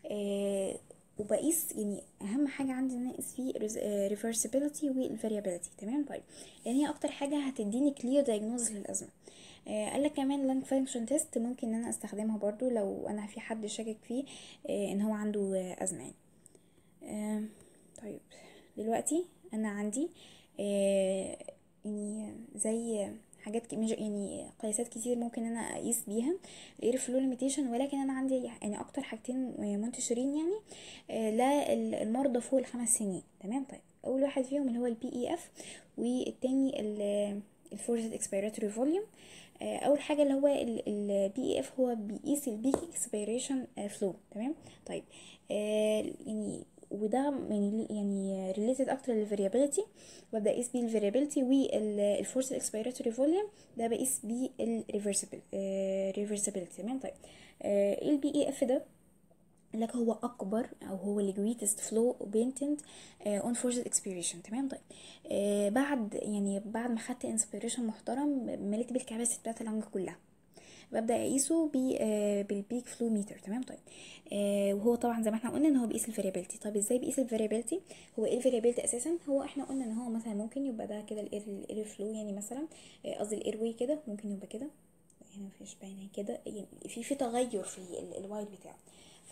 وبقيس يعني اهم حاجه عندي ان انا اقيس فيه ريفرسبيليتي والفاريابيليتي. تمام. طيب لان هي اكتر حاجه هتديني كلير دايجنوز للازمه. آه قال لك كمان لانج فانكشن تيست ممكن ان انا استخدمها برضو لو انا في حد شاكك فيه آه ان هو عنده آه ازمه يعني. آه طيب دلوقتي انا عندي آه يعني زي حاجات ك- مش- يعني قياسات كتير ممكن انا اقيس بيها الاير فلو ليميتيشن، ولكن انا عندي يعني اكتر حاجتين منتشرين يعني آه للمرضى فوق الخمس سنين. تمام. طيب اول واحد فيهم اللي هو البي اي اف، والتاني الفورسد اكسبيراتوري فوليوم. اول حاجه اللي هو البي اي اف هو بيقيس البيك اكسبيريشن فلو. تمام. طيب آه يعني وده يعني يعني ريليتد اكتر للفاريابيليتي، وابدا اقيس بيه الفاريابيليتي. والفورس الاكسبيراتوري فوليوم ده بقيس بيه الريفرسبل ريفرسبيليتي. تمام. طيب ايه البي اي اف ده؟ لك هو اكبر او هو اللي greatest flow patent uh, on forced expiration. تمام. طيب آه بعد يعني بعد ما خدت inspiration محترم مليت بالكباسيتي بتاعت اللنج كلها، ببدا اقيسه ب آه بالبيك فلو ميتر. تمام. طيب آه وهو طبعا زي ما احنا قلنا ان هو بيقيس الفاريابيلتي. طب ازاي بيقيس الفاريابيلتي؟ هو ايه الفاريابيلتي اساسا؟ هو احنا قلنا ان هو مثلا ممكن يبقى ده كده الاير فلو يعني مثلا قصدي الاير واي كده، ممكن يبقى كده هنا مفيش باينه كده يعني، في في تغير في الوايد بتاعه.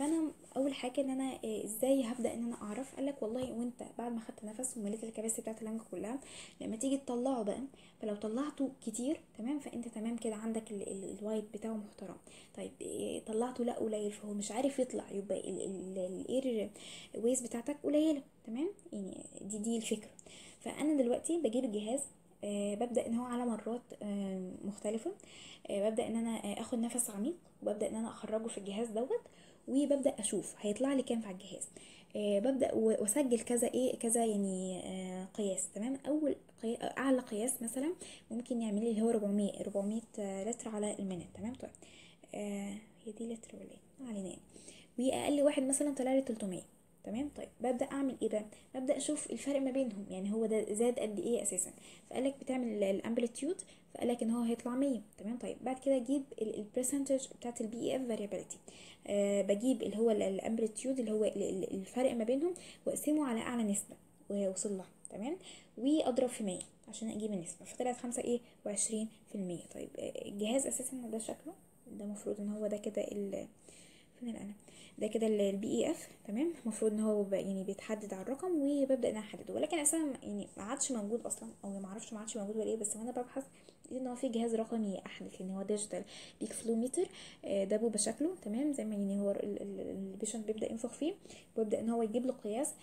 فانا اول حاجه ان انا آه، ازاي هبدا ان انا اعرف؟ قال لك والله وانت بعد ما خدت نفس ومليت الكباسه بتاعه اللنج كلها، لما تيجي تطلعه بقى، فلو طلعته كتير تمام فانت تمام كده عندك ال- ال- الوايت بتاعه محترم. طيب آه، طلعته لا قليل، فهو مش عارف يطلع، يبقى الاير ويز بتاعتك قليله. تمام، يعني دي دي الفكره. فانا دلوقتي بجيب الجهاز، آه ببدا ان هو على مرات آه مختلفه، آه ببدا ان انا آه اخد نفس عميق، وببدا ان انا اخرجه في الجهاز دوت، وببدا اشوف هيطلع لي كام على الجهاز. آه ببدا و- واسجل كذا ايه كذا يعني آه قياس. تمام، اول قي... اعلى قياس مثلا ممكن يعمل لي اللي هو أربعمية أربعمية لتر على المينت. تمام، طيب آه هي دي لتر ولا ايه؟ ما علينا يعني. واقل واحد مثلا طلع لي تلتمية. تمام، طيب ببدا اعمل ايه بقى؟ ببدا اشوف الفرق ما بينهم، يعني هو ده زاد قد ايه اساسا. فقالك بتعمل الامبليتيود، فقالك ان هو هيطلع مية. تمام، طيب بعد كده اجيب البرسنتج بتاعت البي اي اف فاريابيليتي، أه بجيب اللي هو الامبليتيود اللي هو ال- ال- الفرق ما بينهم، واقسمه على اعلى نسبه ووصل لها. تمام، واضرب في مية عشان اجيب النسبه، فطلعت خمسة ايه وعشرين في المية. طيب آه، الجهاز اساسا ده شكله، ده المفروض ان هو ده كده ال فين القلم؟ ده كده البي اي اف. تمام، المفروض ان هو بقى يعني بيتحدد على الرقم وببدا ان انا احدده، ولكن اساسا يعني ما عادش موجود اصلا، او ما اعرفش ما عادش موجود ولا ايه، بس وانا ببحث لقيت ان هو في جهاز رقمي احدث، يعني هو ديجيتال بيك فلو ميتر. آه، ده بيبقى شكله تمام زي ما يعني هو البيشنت بيبدا ينفخ فيه، ويبدا ان هو يجيب له قياس.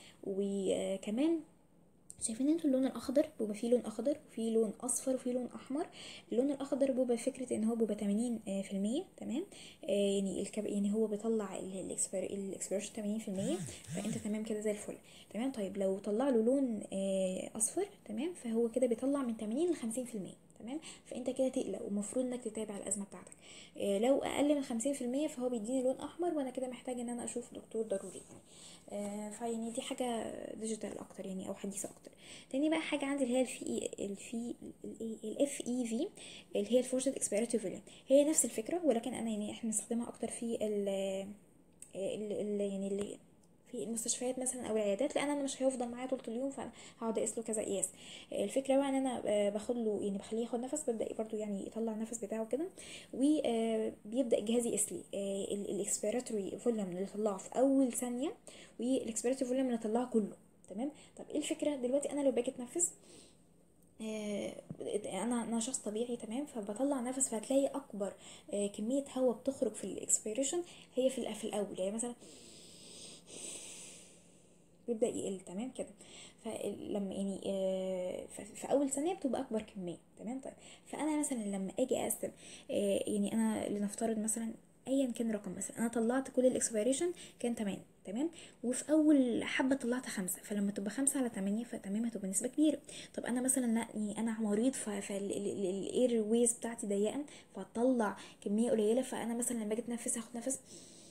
وكمان شايفين انتوا اللون الاخضر بيبقى فيه لون اخضر وفيه لون اصفر وفيه لون احمر. اللون الاخضر بيبقى فكره ان هو بيبقى تمانين في المية. تمام، آه يعني الكب يعني هو بيطلع الاكسبيريشن تمانين في المية، فانت تمام كده زي الفل. تمام، طيب لو طلع له لون آه اصفر تمام فهو كده بيطلع من تمانين ل خمسين في المية. تمام، فانت كده تقلق ومفروض انك تتابع الازمه بتاعتك. آه لو اقل من خمسين في المية فهو بيديني لون احمر، وانا كده محتاج ان انا اشوف دكتور ضروري يعني. آه فيعني دي حاجه ديجيتال اكتر يعني او حديثه اكتر. تاني بقى حاجه عندي اللي هي الفي الفي الاف اي في اللي هي الفورسد اكسبيراتيف فيلين. هي نفس الفكره، ولكن انا يعني احنا بنستخدمها اكتر في ال ال ال يعني اللي في المستشفيات مثلا او العيادات، لان انا مش هيفضل معايا طول اليوم، فانا هقعد اقيس له كذا قياس. الفكره بقى ان انا آه، باخد له يعني بخليه ياخد نفس، ببدا برضو يعني يطلع النفس بتاعه كده، وبيبدا الجهاز يقيس لي الاكسبيراتوري فوليوم اللي طلعه في اول ثانيه، والاكسبيراتوري فوليوم اللي طلعه كله. تمام، طب ايه الفكره دلوقتي؟ انا لو باجي اتنفس آه، انا انا شخص طبيعي تمام، فبطلع نفس، فهتلاقي اكبر آه، كميه هواء بتخرج في الاكسبيريشن هي في الأ- في الاول، يعني مثلا بيبدا يقل. تمام كده، فلما يعني آه، ف- في اول ثانيه بتبقى اكبر كميه. تمام، طيب فانا مثلا لما اجي اقسم آه، يعني انا لنفترض مثلا ايا كان رقم، مثلا انا طلعت كل الاكسبيريشن كان تمام. تمام، وفي اول حبه طلعت خمسة، فلما تبقى خمسة على تمانية فتمام هتبقى نسبه كبيره. طب انا مثلا لا يعني انا مريض فالاير ويز بتاعتي ضيقه، فهطلع كميه قليله، فانا مثلا لما اجي اتنفس اخد نفس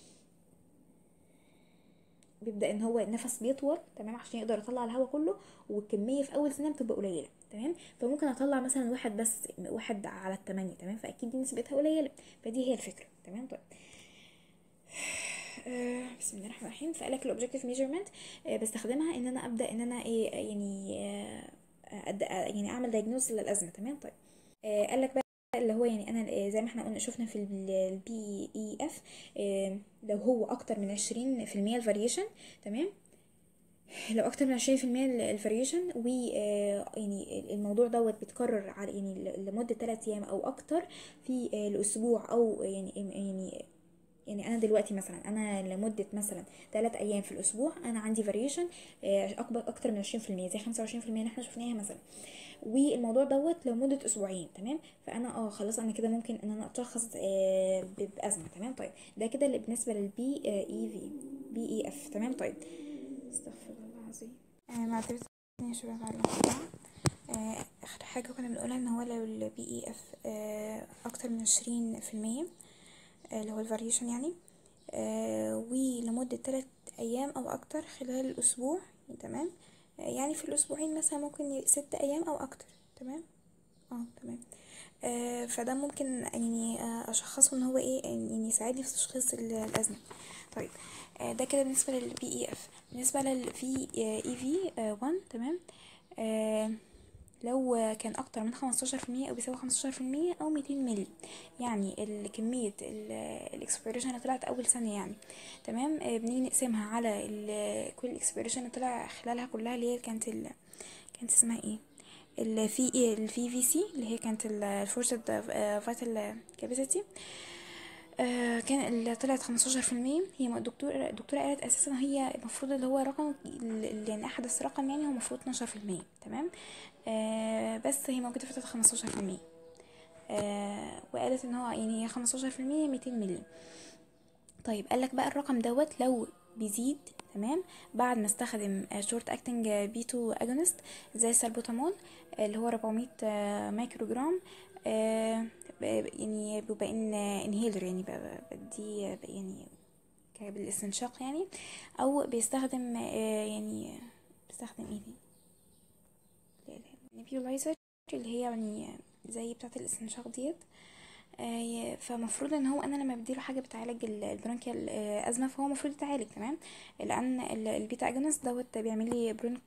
بيبدا ان هو النفس بيطول. تمام، عشان يقدر يطلع الهواء كله، والكميه في اول سنه بتبقى قليله. تمام، فممكن اطلع مثلا واحد بس، واحد على التمانية. تمام، فاكيد دي نسبتها قليله، فدي هي الفكره. تمام، طيب آه بسم الله الرحمن الرحيم. فقالك الاوبجكتيف ميجرمنت آه بستخدمها ان انا ابدا ان انا ايه يعني آه أد... يعني اعمل دايجنوز للازمه. تمام، طيب آه قالك بقى اللي هو يعني انا آه، زي ما احنا قلنا شفنا في البي اي اف لو هو اكتر من عشرين في المية الفاريشن. تمام، لو اكتر من عشرين في المية الفاريشن، و آه، يعني الموضوع دوت بيتكرر على يعني ل- لمدة تلات ايام او اكتر في آه، الاسبوع، او يعني يعني يعني انا دلوقتي مثلا انا لمده مثلا ثلاث ايام في الاسبوع انا عندي فاريشن اكبر اكتر من عشرين في المية زي خمسة وعشرين في المية اللي احنا شفناها مثلا، والموضوع دوت لمده اسبوعين. تمام، فانا اه خلاص انا كده ممكن ان انا اتشخص آه، ب- بازمه. تمام، طيب ده كده اللي بالنسبه للبي اي في بي اي اف. تمام، طيب استغفر الله العظيم. آه معذرة يا شباب على المقطع. آه اخر حاجه كنا بنقولها ان هو لو البي اي اف آه اكتر من عشرين في المية آه، اللي هو الفاريشن يعني، آه ولمدة تلات أيام أو أكتر خلال الأسبوع. تمام، آه يعني في الأسبوعين مثلا ممكن ي- ست أيام أو أكتر. تمام، اه تمام. آه فده ممكن يعني آه أشخصه إن هو إيه يعني يساعدني في تشخيص ال- الأزمة. طيب آه ده كده بالنسبة للبي إي إف. بالنسبة للفي إي في واحد. تمام، آه لو كان اكتر من خمستاشر في المية او بيساوي خمستاشر في المية او ميتين مللي، يعني الكمية الاكسبيريشن اللي طلعت اول سنة يعني. تمام. آه، بنيجي نقسمها على ال- كل الاكسبيريشن اللي طلع خلالها كلها، اللي هي كانت ال... كانت اسمها ايه، الفي اي الفي في سي، اللي هي كانت الفورسد فايتال كاباسيتي. آه كان اللي طلعت خمستاشر في المية. هي الدكتور الدكتورة قالت اساسا هي المفروض اللي هو رقم اللي يعني احدث رقم، يعني هو المفروض اتناشر في المية. تمام. آه بس هي موجودة في خمستاشر في المية. آه وقالت ان هو يعني هي خمستاشر في المية ميتين مللي. طيب قالك بقى الرقم دوت لو بيزيد، تمام، بعد ما استخدم شورت اكتنج بي تو اجونست زي السلبوتامول اللي هو اربعمية آه، مايكرو جرام. آه، ب- يعني بيبقى ان انهيلر، يعني ب- بدي يعني ك- بالاستنشاق يعني، او بيستخدم آه، يعني بيستخدم ايه دي نيبيولايزر، اللي هي يعني زي بتاعة الاستنشاق ديت. آه، فمفروض ان هو انا لما بديله حاجه بتعالج ال- البرونكيال آه، ازمه، فهو المفروض يتعالج. تمام. لان ال- البيتا اجونست دوت بيعمل لي برون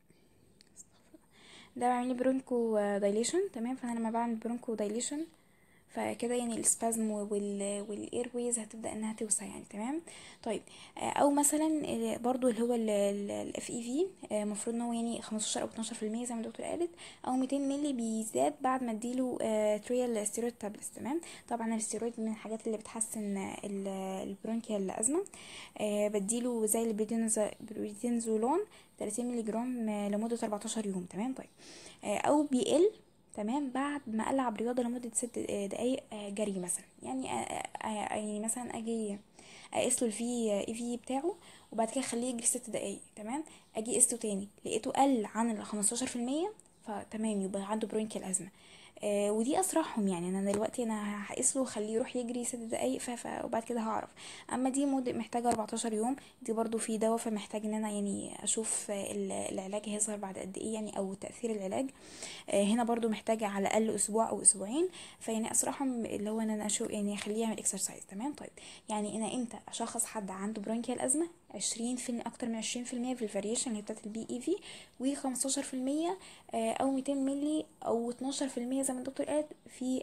ده بيعمل لي برونكو دايليشن. تمام. فانا لما بعمل برونكو دايليشن فكده يعني السبازم وال والاير ويز هتبدا انها توسع يعني. تمام. طيب آه، او مثلا آه، برضو اللي هو الاف اي في المفروض ان هو يعني خمستاشر او اتناشر في المية زي ما الدكتور قالت، او ميتين مللي بيزداد بعد ما اديله تريال ستيرويد تابلتس. تمام. طبعا الستيرويد من الحاجات اللي بتحسن ال- البرونكيال ازمه. آه، بديله زي البريدنزولون تلاتين مللي جرام آه، لمده اربعتاشر يوم. تمام. طيب آه، او بيقل، تمام، بعد ما العب رياضه لمده ست دقايق جري مثلا. يعني آه، آه، يعني مثلا اجي اقيس له الفي اي في بتاعه، وبعد كده اخليه يجري ست دقايق. تمام. اجي قسته تاني لقيته قل عن ال خمستاشر في المية، فتمام يبقى عنده برونكيال ازمه. آه ودي اسرعهم، يعني انا دلوقتي انا هقيس له خليه يروح يجري ست دقايق، ف... ف... وبعد كده هعرف. اما دي مده محتاجه اربعتاشر يوم، دي برضو في دواء، فمحتاج ان انا يعني اشوف ال- العلاج هيظهر بعد قد ايه يعني، او تاثير العلاج. آه، هنا برضو محتاجة على الأقل أسبوع أو أسبوعين. فيعني أسرعهم اللي هو إن أنا أشوف يعني أخليه يعمل إكسرسايز. تمام. طيب يعني أنا إمتى أشخص حد عنده برونكيال أزمة؟ عشرين في أكتر من عشرين في المية في الفاريشن اللي بتاعت البي إي في، وخمستاشر في المية آه، أو ميتين ملي، أو اتناشر في المية زي ما الدكتور قال في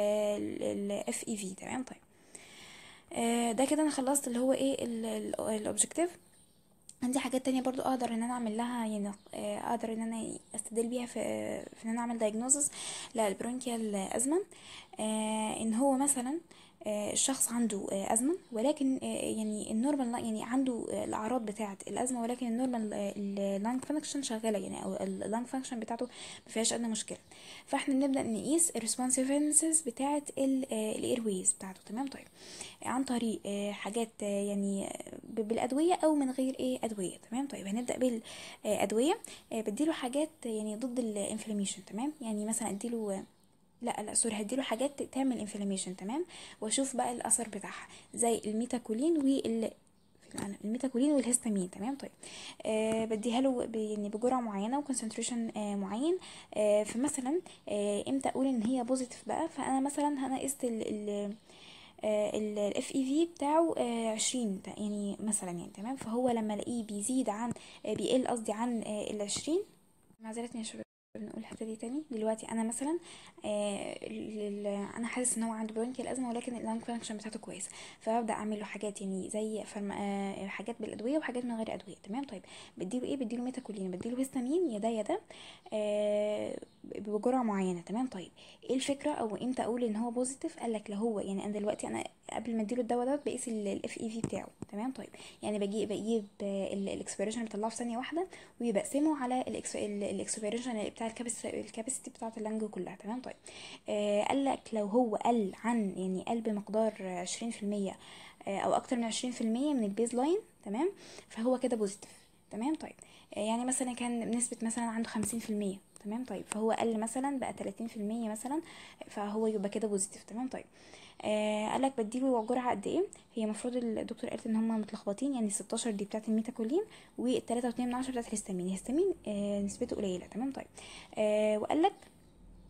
الاف اي في. تمام. طيب آه، ده كده أنا خلصت اللي هو إيه الأوبجكتيف. عندي حاجات تانية برضو اقدر ان انا اعمل لها يعني، آه، اقدر ان انا استدل بيها في في ان انا اعمل diagnosis للبرونكيال ازمه. آه، ان هو مثلا آه، الشخص عنده آه، ازمه، ولكن آه، يعني النورمال يعني عنده آه، الاعراض بتاعه الازمه، ولكن النورمال اللانج فانكشن شغاله يعني، او اللانج فانكشن بتاعته ما فيهاش ادنى مشكله. فاحنا بنبدا نقيس الريسبونسيفنسز بتاعه الاير ويز بتاعته. تمام. طيب عن طريق آه، حاجات آه، يعني ب- بالادويه او من غير ايه ادويه. تمام. طيب هنبدا بالادويه. آه، بديله حاجات يعني ضد الانفلاميشن. تمام. يعني مثلا اديله، لا لا سوري، هديله حاجات تعمل انفلاميشن. تمام. واشوف بقى الاثر بتاعها زي الميتاكولين وال في العالم الميتاكولين والهستامين. تمام. طيب آه بديها له ب- يعني بجرعه معينه وكونسنتريشن آه معين. آه فمثلا آه امتى اقول ان هي بوزيتيف بقى؟ فانا مثلا انا قست ال ال الاف اي في بتاعه آه، عشرين يعني مثلا يعني. تمام. فهو لما الاقيه بيزيد عن آه، بيقل قصدي عن آه، العشرين. معذرة يا شباب، بنقول الحته دي تاني. دلوقتي انا مثلا آه ال- ال- انا حاسس ان هو عنده برونكيال ازمه، ولكن اللانج فانكشن بتاعته كويسه، فببدا اعمل له حاجات يعني زي فرم... آه حاجات بالادويه وحاجات من غير ادويه. تمام. طيب بديله ايه؟ بديله ميتاكولين، بديله هيستامين يا ده يا ده آه بجرعه معينه. تمام. طيب ايه الفكره او امتى اقول ان هو بوزيتيف؟ قال لك لو هو يعني انا دلوقتي انا قبل ما اديله الدواء دوت بقيس الاف اي في بتاعه. تمام. طيب يعني بجيب بجيب الاكسبيريشن بطلعه في ثانيه واحده، وبقسمه على الاكسبيريشن بتاع الكاباسيتي بتاعه اللنج كلها. تمام. طيب آه قال لك لو هو قل عن يعني قل بمقدار عشرين في المية آه او اكتر من عشرين في المية من البيز لاين، تمام، فهو كده بوزيتيف. تمام. طيب آه يعني مثلا كان بنسبة مثلا عنده خمسين في المية. تمام. طيب فهو قل مثلا بقى تلاتين في المية مثلا، فهو يبقى كده بوزيتيف. تمام. طيب آه قالك بديله جرعه قد ايه؟ هي المفروض الدكتور قالت ان هم متلخبطين، يعني ستاشر دي بتاعه الميتاكولين والتلاتة واتنين من عشرة بتاعه الهستامين. الهستامين آه نسبته قليله. تمام. طيب آه وقالك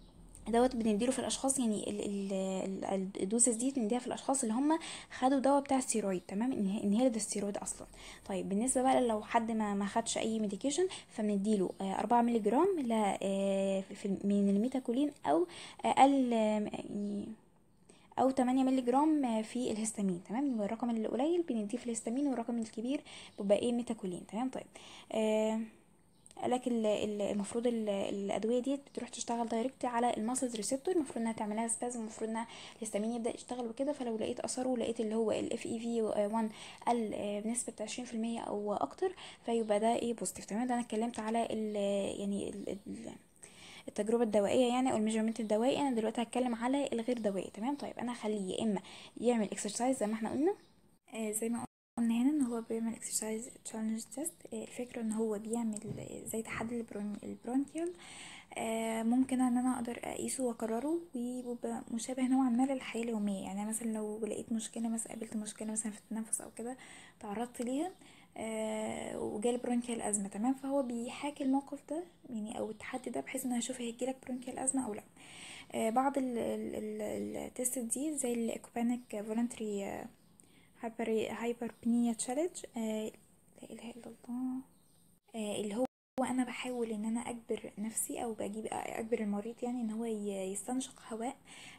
دوت بنديله في الاشخاص، يعني ال- ال- ال- الدوسز دي بنديها في الاشخاص اللي هم خدوا دواء بتاع الستيرويد، تمام، انهيلد الستيرويد اصلا. طيب بالنسبه بقى لو حد ما ما خدش اي ميديكيشن، فبنديله آه، أربعة مللي جرام ل آه، في- من الميتاكولين، او اقل آه، يعني او تمانية مللي جرام في الهستامين، تمام. يبقى الرقم القليل بنديه في الهستامين، والرقم الكبير بيبقى ايه، ميتاكولين، تمام. طيب آه قالك ال- ال- المفروض ال- الادويه دي بتروح تشتغل دايركت على الماسلز ريسبتور، المفروض انها تعملها سبازم، المفروض انها الهستامين يبدا يشتغل وكده. فلو لقيت اثره ولقيت اللي هو الاف اي في واحد قل آه، بنسبه عشرين في المية او اكتر، فيبقى ده ايه، بوزيتيف، تمام. ده انا اتكلمت على ال يعني ال ال التجربه الدوائيه يعني، او الميجرمنت الدوائي. انا دلوقتي هتكلم على الغير دوائي، تمام. طيب انا هخليه يا اما يعمل اكسرسايز زي ما احنا قلنا، آه زي ما قلنا هنا ان هو بيعمل اكسرسايز تشالنج تيست. الفكره ان هو بيعمل زي تحدي البرون البرونكيال. آه ممكن ان انا اقدر اقيسه واكرره، ويبقى مشابه نوعا ما للحياه اليوميه. يعني مثلا لو لقيت مشكله، مثلا قابلت مشكله مثلا في التنفس او كده، تعرضت ليها آه وجالي برونكيال ازمه، تمام. فهو بيحاكي الموقف ده يعني، او التحدي ده، بحيث انه هيشوف هيجيلك برونكيال ازمه او لا. آه بعض التست دي زي الاكوبانيك فولنتري هايبر هايبربنيا تشالنج، لا اله الا الله، آه اللي هو انا بحاول ان انا اجبر نفسي، او بجيب اجبر المريض يعني ان هو ي- يستنشق هواء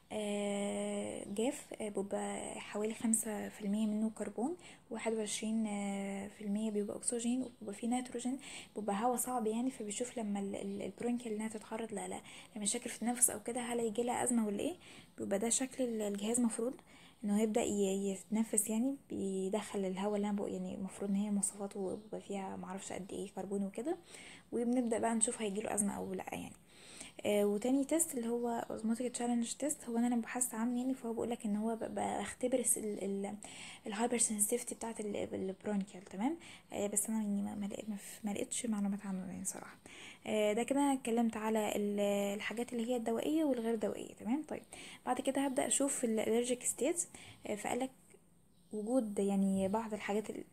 آه، جاف، آه، بيبقى حوالي خمسة في المية منه كربون، واحد وعشرين آه، في المية بيبقى اكسجين، وبيبقى فيه نيتروجين. بيبقى هوا صعب يعني، فبيشوف لما ال- ال- البرونكيال انها تتعرض ل- ل- لمشاكل في النفس او كده، هل يجيلها ازمه ولا ايه. بيبقى ده شكل ال- الجهاز، مفروض انه يبدا ي- يتنفس يعني، بيدخل الهواء اللي انا بقول يعني، المفروض ان هي مواصفاته بيبقى فيها معرفش قد ايه كربون وكده. وبنبدا بقى نشوف هيجيله ازمه او لا يعني. آه وتاني تيست اللي هو اوزموتيك تشالنج تيست، هو انا لما بحثت عنه يعني، فهو بقول لك ان هو ب- بختبر الهايبر سنسيتيفيتي بتاعه البرونكيال، تمام. آه بس انا يعني ما ما لقيت- ما ف- ما لقيتش معلومات عنه يعني صراحه. آه ده كده اتكلمت على ال- الحاجات اللي هي الدوائيه والغير دوائيه، تمام. طيب بعد كده هبدا اشوف الالرجيك ستيتس. فقال لك وجود يعني بعض الحاجات ال-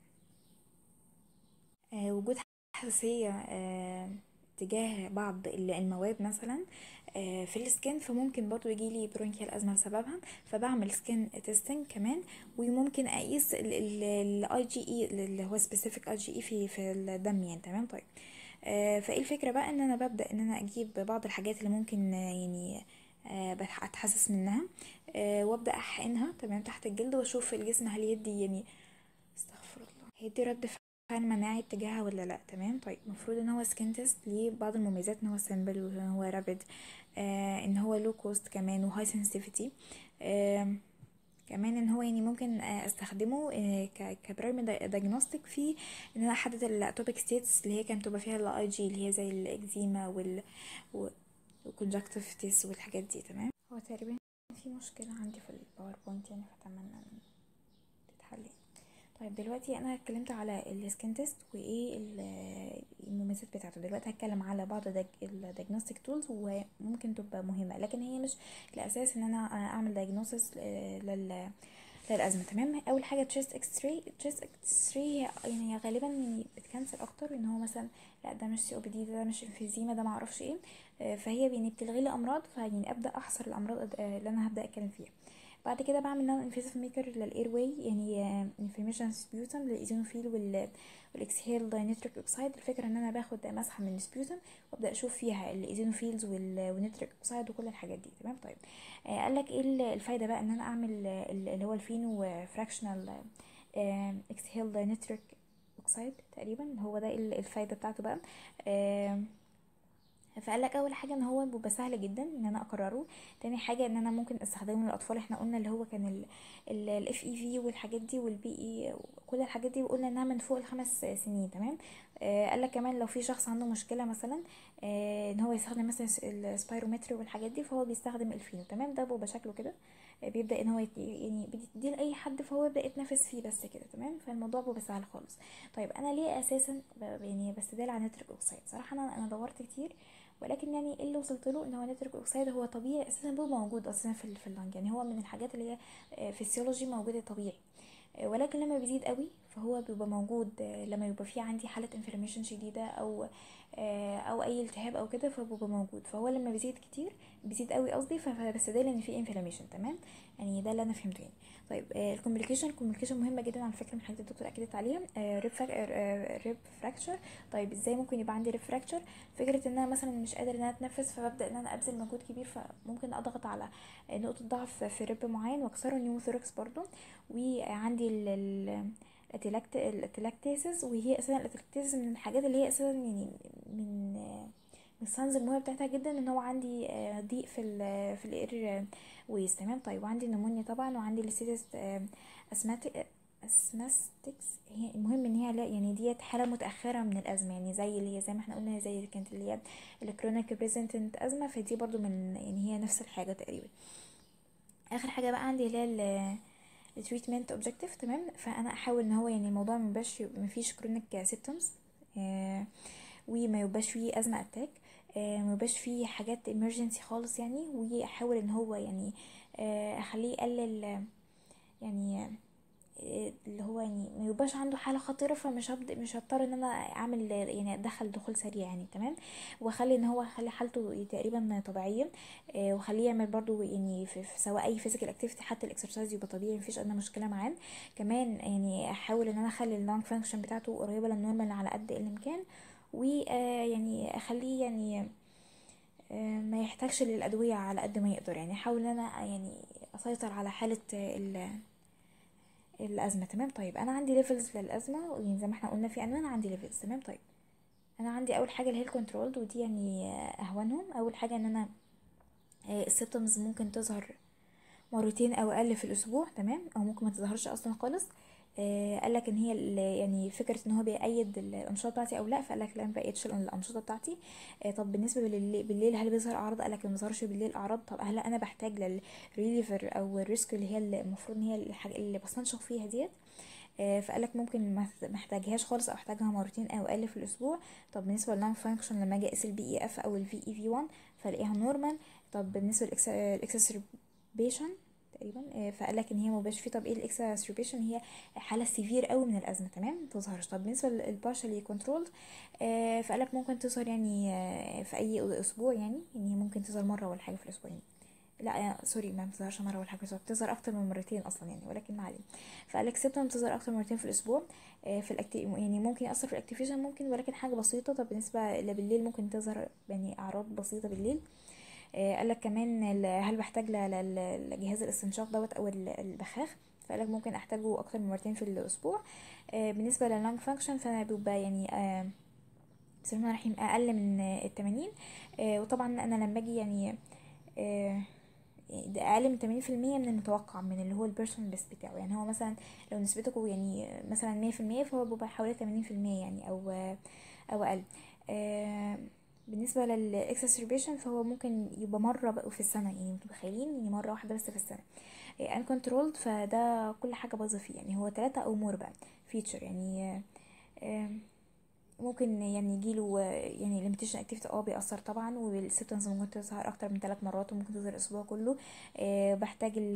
آه وجود حساسيه آه تجاه بعض ال- المواد مثلا آه، في السكين، فممكن برضو يجيلي برونكيال ازمه بسببها. فبعمل سكين تيستنج كمان، وممكن اقيس الاي جي اي اللي هو سبيسيفيك اي جي اي في في الدم يعني، تمام. طيب آه، فايه الفكره بقى، ان انا ببدا ان انا اجيب بعض الحاجات اللي ممكن آه، يعني آه، بتح- اتحسس منها، آه، وابدا احقنها تمام تحت الجلد، واشوف الجسم هل يدي يعني، استغفر الله، هيدي رد فعل مناعي تجاهها ولا لا، تمام. طيب المفروض ان هو سكين تيست ليه بعض المميزات، ان هو سيمبل، وان هو رابid، آه ان هو لو كوست كمان، وهاي سنسيتيفيتي. آه كمان ان هو يعني ممكن آه استخدمه آه كبرايمري دايجنوستيك في ان انا احدد الاتوبيك ستيتس اللي هي كانت تبقى فيها الاي جي، اللي هي زي الاكزيما وال والكونجكتيفيتيس والحاجات دي، تمام. هو تقريبا في مشكلة عندي في الباوربوينت يعني، فاتمنى ان تتحل. طيب دلوقتي انا اتكلمت على السكين تيست وايه ال- المميزات بتاعته. دلوقتي هتكلم على بعض الديagnostic تولز، وممكن تبقى مهمه، لكن هي مش الاساس ان انا اعمل diagnosis لل للازمه، تمام. اول حاجه تشيست اكس راي. تشيست اكس راي يعني غالبا يعني بتكنسل اكتر، ان هو مثلا لا ده مش سي او بي دي، ده مش انفيزيما، ده معرفش ايه. آه، فهي يعني بتلغي لي امراض، فيعني ابدا احصر الامراض آه، اللي انا هبدا اتكلم فيها. بعد كده بعمل نون انفيسيف ميكر للاير واي، يعني انفورميشن سبيوتم للايزينوفيل وال والاكسهيل داينيتريك اوكسيد. الفكره ان انا باخد مسحه من السبيوتم، وابدا اشوف فيها الايزينوفيلز والنيتريك اوكسيد وكل الحاجات دي، تمام. طيب آه قال لك ايه الفايده بقى، ان انا اعمل آه، اللي هو الفينو فراكشنال اكسهيل داينيتريك اوكسيد تقريبا، هو ده الفايده بتاعته بقى. آه فقال لك اول حاجه ان هو بيبقى سهل جدا ان انا اقرره. تاني حاجه ان انا ممكن استخدمه للاطفال، احنا قلنا اللي هو كان الاف اي في والحاجات دي والبي اي، كل الحاجات دي وقلنا انها من فوق الخمس سنين، تمام. آه قال لك كمان لو في شخص عنده مشكله مثلا آه ان هو يستخدم مثلا السبايرومتري والحاجات دي، فهو بيستخدم الفينو، تمام. ده بيبقى شكله كده، آه بيبدا ان هو يت- يعني بتديه لاي حد، فهو يبدا يتنفس فيه بس كده، تمام. فالموضوع بيبقى سهل خالص. طيب انا ليه اساسا ب- يعني بستدل على نيتريك اوكسيد؟ صراحه انا انا دورت كتير، ولكن يعني إيه اللي وصلت له، ان هو نيتريك اوكسيد هو طبيعي اساسا، هو موجود اساسا في في اللنج، يعني هو من الحاجات اللي هي فيسيولوجي موجوده طبيعي. آه، ولكن لما بيزيد قوي فهو بيبقى موجود آه، لما يبقى في عندي حالة انفلاميشن شديدة او آه، او اي التهاب او كده، فبيبقى موجود. فهو لما بيزيد كتير بيزيد قوي قصدي، فبس ده لان في انفلاميشن. تمام، يعني ده اللي انا فهمته يعني. طيب الكومبليكيشن الكومبليكيشن مهمه جدا على فكره، من حاجات الدكتور اكدت عليها. ريب ريب فراكشر. طيب ازاي ممكن يبقى عندي ريب فراكشر؟ فكره ان انا مثلا مش قادر ان انا اتنفس، فببدا ان انا ابذل مجهود كبير، فممكن اضغط على نقطه ضعف في ريب معين واكسره، نيوموثوركس برضو. وعندي ال الاتلاكتيسز، وهي اساسا الاتلاكتيسز من الحاجات اللي هي اساسا يعني من من الساينز المهمه بتاعتها جدا، ان هو عندي ضيق في ال في الاير ويز. تمام. طيب وعندي النمونيا طبعا، وعندي الستيتس اسماتيك اسماستكس. هي المهم ان هي لا يعني ديت حاله متاخره من الازمه، يعني زي اللي هي زي ما احنا قلنا، زي اللي كانت اللي هي الكرونيك بريزنتنت ازمه، فدي برضو من يعني هي نفس الحاجه تقريبا. اخر حاجه بقى عندي اللي هي التريتمنت اوبجكتيف. تمام. فانا احاول ان هو يعني الموضوع ما يبقاش ما فيش كرونيك سيمبتومز، آه وما يبقاش فيه ازمه اتاك، آه ما يبقاش فيه حاجات emergency خالص يعني. واحاول ان هو يعني آه اخليه يقلل يعني آه اللي هو يعني ما يبقاش عنده حاله خطيره، فمش هبدا مش هضطر ان انا اعمل يعني ادخل دخول سريع يعني. تمام. واخلي ان هو اخلي حالته تقريبا طبيعيه، آه وخليه يعمل برضو يعني في في سواء اي فيزيكال اكتيفيتي، حتى الاكسرسايز يبقى طبيعي، مفيش ادنى مشكله معاه. كمان يعني احاول ان انا اخلي اللانج فانكشن بتاعته قريبه للنورمال على قد الامكان، ويعني اخليه يعني آه، ما يحتاجش للادويه على قد ما يقدر. يعني احاول ان انا يعني اسيطر على حاله ال- الازمه. تمام. طيب انا عندي ليفلز للازمه، يعني زي ما احنا قلنا في انواع، انا عندي ليفلز. تمام. طيب انا عندي اول حاجه اللي هي الكنترولد، ودي يعني آه، اهونهم. اول حاجه ان انا السيمتومز ممكن تظهر مرتين او اقل في الاسبوع. تمام. او ممكن ما تظهرش اصلا خالص. آه قال لك ان هي ال- يعني فكره ان هو بيأيد الانشطه بتاعتي او لا، فقال لك لا، ما بأيدش الانشطه بتاعتي. آه طب بالنسبه بالليل, بالليل هل بيظهر اعراض؟ قال لك ما بيظهرش بالليل اعراض. طب هل انا بحتاج للريليفر او الريسك اللي هي المفروض ان هي الحاجه اللي بستنشق فيها ديت؟ آه فقال لك ممكن ما محتاجهاش خالص، او احتاجها مرتين او اقل في الاسبوع. طب بالنسبه لللانج فانكشن لما اجي اقيس البي اي اف او الفي اي في واحد فلاقيها نورمال. طب بالنسبه للاكسسربيشن تقريبا، آه، فقال لك ان هي مبقاش فيه. طب ايه الاكسسربيشن؟ هي حاله سيفير قوي من الازمه. تمام. ما تظهرش. طب بالنسبه للبارشلي كنترولد، فقال لك ممكن تظهر يعني آه، في اي اسبوع، يعني يعني هي ممكن تظهر مره ولا حاجه في الاسبوع يعني. لا آه، سوري، ما بتظهرش مره ولا حاجه في الاسبوع، بتظهر اكتر من مرتين اصلا يعني، ولكن ما علينا. فقال لك سيبتم بتظهر اكتر من مرتين في الاسبوع. آه، في الأكتي... يعني ممكن ياثر في الاكتيفيشن ممكن، ولكن حاجه بسيطه. طب بالنسبه لبالليل ممكن تظهر يعني اعراض بسيطه بالليل. آه، قال لك كمان ال- هل بحتاج ل- ل- لجهاز الاستنشاق دوت او ال- البخاخ؟ فقال لك ممكن احتاجه اكتر من مرتين في الاسبوع. آه، بالنسبه لللانج فانكشن فانا بيبقى يعني آه، بسم الله الرحمن الرحيم اقل من آه، التمانين. آه، وطبعا انا لما اجي يعني آه، ده اقل من تمانين في المية من المتوقع من اللي هو البيرسون بيست بتاعه. يعني هو مثلا لو نسبته يعني مثلا مية في المية، فهو بيبقى حوالي تمانين في المية يعني، او او اقل. آه، بالنسبة للاكسسربيشن فهو ممكن يبقى مرة بقى في السنة، يعني انتوا متخيلين يعني مرة واحدة بس في السنة. ان كنترولد فده كل حاجة بايظة فيه، يعني هو تلاتة او مور بقى فيتشر يعني. آه، آه، ممكن يعني يجيله يعني limitation activity اه بيأثر طبعا، والسيبتنز ممكن تظهر اكتر من ثلاث مرات، وممكن تظهر الاسبوع كله. آه بحتاج ال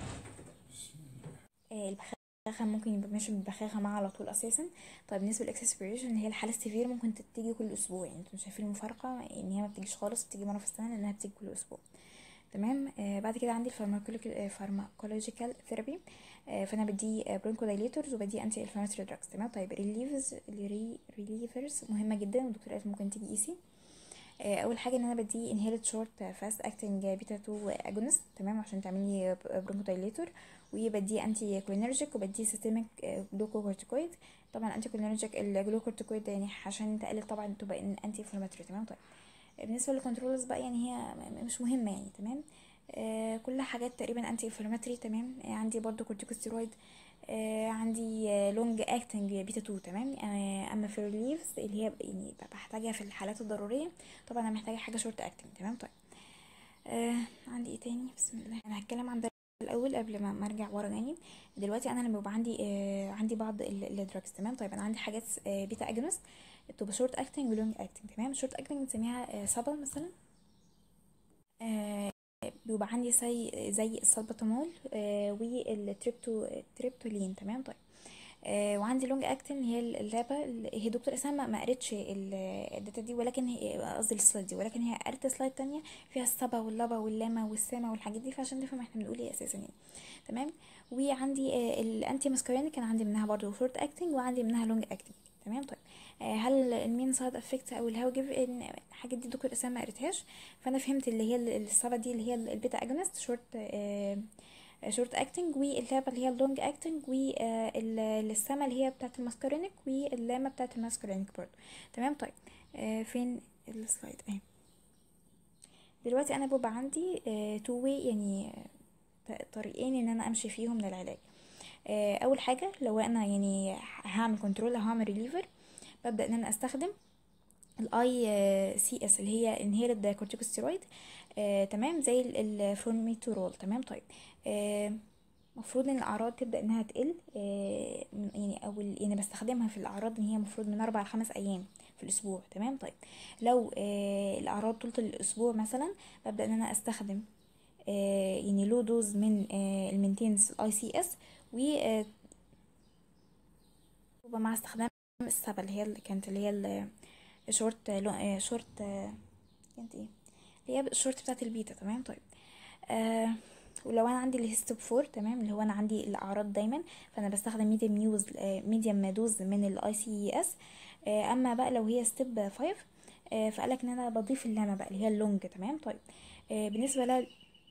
آه، البخاخة ممكن يبقى ماشي بالبخاخة معاه على طول اساسا. طيب بالنسبة للاكسسبيريشن اللي هي الحالة السيفير ممكن تيجي كل اسبوع، يعني انتوا شايفين المفارقة ان هي ما بتجيش خالص، بتيجي مرة في السنة، لانها بتيجي كل اسبوع. تمام. آه بعد كده عندي الفارماكولوجيكال ثيرابي. آه فانا بدي برونكو دايليتورز وبدي انتي انفلاماتوري دراجز. تمام. طيب ريليفز ريليفرز مهمه جدا، والدكتور قالت ممكن تيجي ايسي. آه اول حاجه ان انا بدي انهيلد شورت فاست اكتنج بيتا اتنين اجونست. تمام. عشان تعملي برونكو دايليتور. وبدي انتي كولينرجيك، وبدي سيستميك جلوكوكورتيكويد. طبعا انتي كولينرجيك الجلوكورتيكويد يعني عشان تقلل طبعا تبقى انتي انفلاماتوري. تمام. طيب بالنسبه للكنترولز بقى يعني هي مش مهمه يعني. تمام. آه كل حاجات تقريبا انتي انفلاماتوري. تمام. آه عندي برضو كورتيكوستيرويد. آه عندي لونج اكتنج بيتا اتنين. تمام. آه اما في الريليفز اللي هي يعني بحتاجها في الحالات الضروريه، طبعا انا محتاجه حاجه شورت اكتنج. تمام. طيب آه عندي ايه تاني؟ بسم الله. انا هتكلم عن ده الاول قبل ما ما ارجع ورا يعني. دلوقتي انا لما بيبقى عندي آه عندي بعض الدراجز. تمام. طيب انا عندي حاجات آه بيتا اجونست تبقى شورت اكتنج ولونج اكتنج. تمام. شورت اكتنج بنسميها آه صبا مثلا. آه بيبقى عندي زي زي السلباتامول آه والتريبتو التريبتولين. تمام. طيب آه وعندي لونج اكتنج هي اللابا، هي دكتور اسامه ما ما قريتش ال- الداتا دي، ولكن هي قصدي السلايد دي، ولكن هي قريت سلايد تانية فيها الصبا واللبا واللاما والساما والحاجات دي، فعشان نفهم احنا بنقول ايه اساسا يعني. تمام. وعندي آه الانتي ماسكارينيك كان عندي منها برضو شورت اكتنج وعندي منها لونج اكتنج. تمام. طيب آه هل المين سايد افكت او الهاو جيف الحاجات دي دكتور اسامه ما قريتهاش، فانا فهمت اللي هي الصبا دي اللي هي البيتا اجونست شورت آه شورت اكتنج، واللعبه اللي هي اللونج اكتنج، والسما اللي هي بتاعه الماسكارينيك، واللامه بتاعه الماسكارينيك برضو. تمام. طيب آه فين السلايد اهي. دلوقتي انا بيبقى عندي تو واي يعني آه، طريقين ان انا امشي فيهم للعلاج. آه اول حاجه لو انا يعني هعمل كنترول او هعمل ريليفر، ببدا ان انا استخدم الاي سي اس اللي هي انهيرد كورتيكوستيرويد. آه تمام، زي الفورميتورول. تمام. طيب آه مفروض ان الاعراض تبدا انها تقل آه يعني او يعني بستخدمها في الاعراض ان هي مفروض من اربع لخمس ايام في الاسبوع. تمام. طيب لو آه الاعراض طول الاسبوع مثلا، ببدا ان انا استخدم آه يعني لو دوز من آه المينتينس الاي سي اس، و آه مع استخدام السبا اللي هي اللي كانت اللي هي الشورت آه شورت آه كانت ايه اللي هي الشورت بتاعت البيتا. تمام. طيب آه ولو انا عندي الهيستوب فور، تمام، اللي هو انا عندي الاعراض دايما، فانا بستخدم ميديم نيوز آه ميديم دوز من الاي سي اس. آه اما بقى لو هي ستيب فايف، آه فقالك ان انا بضيف اللامه بقى اللي هي اللونج. تمام. طيب آه بالنسبه ل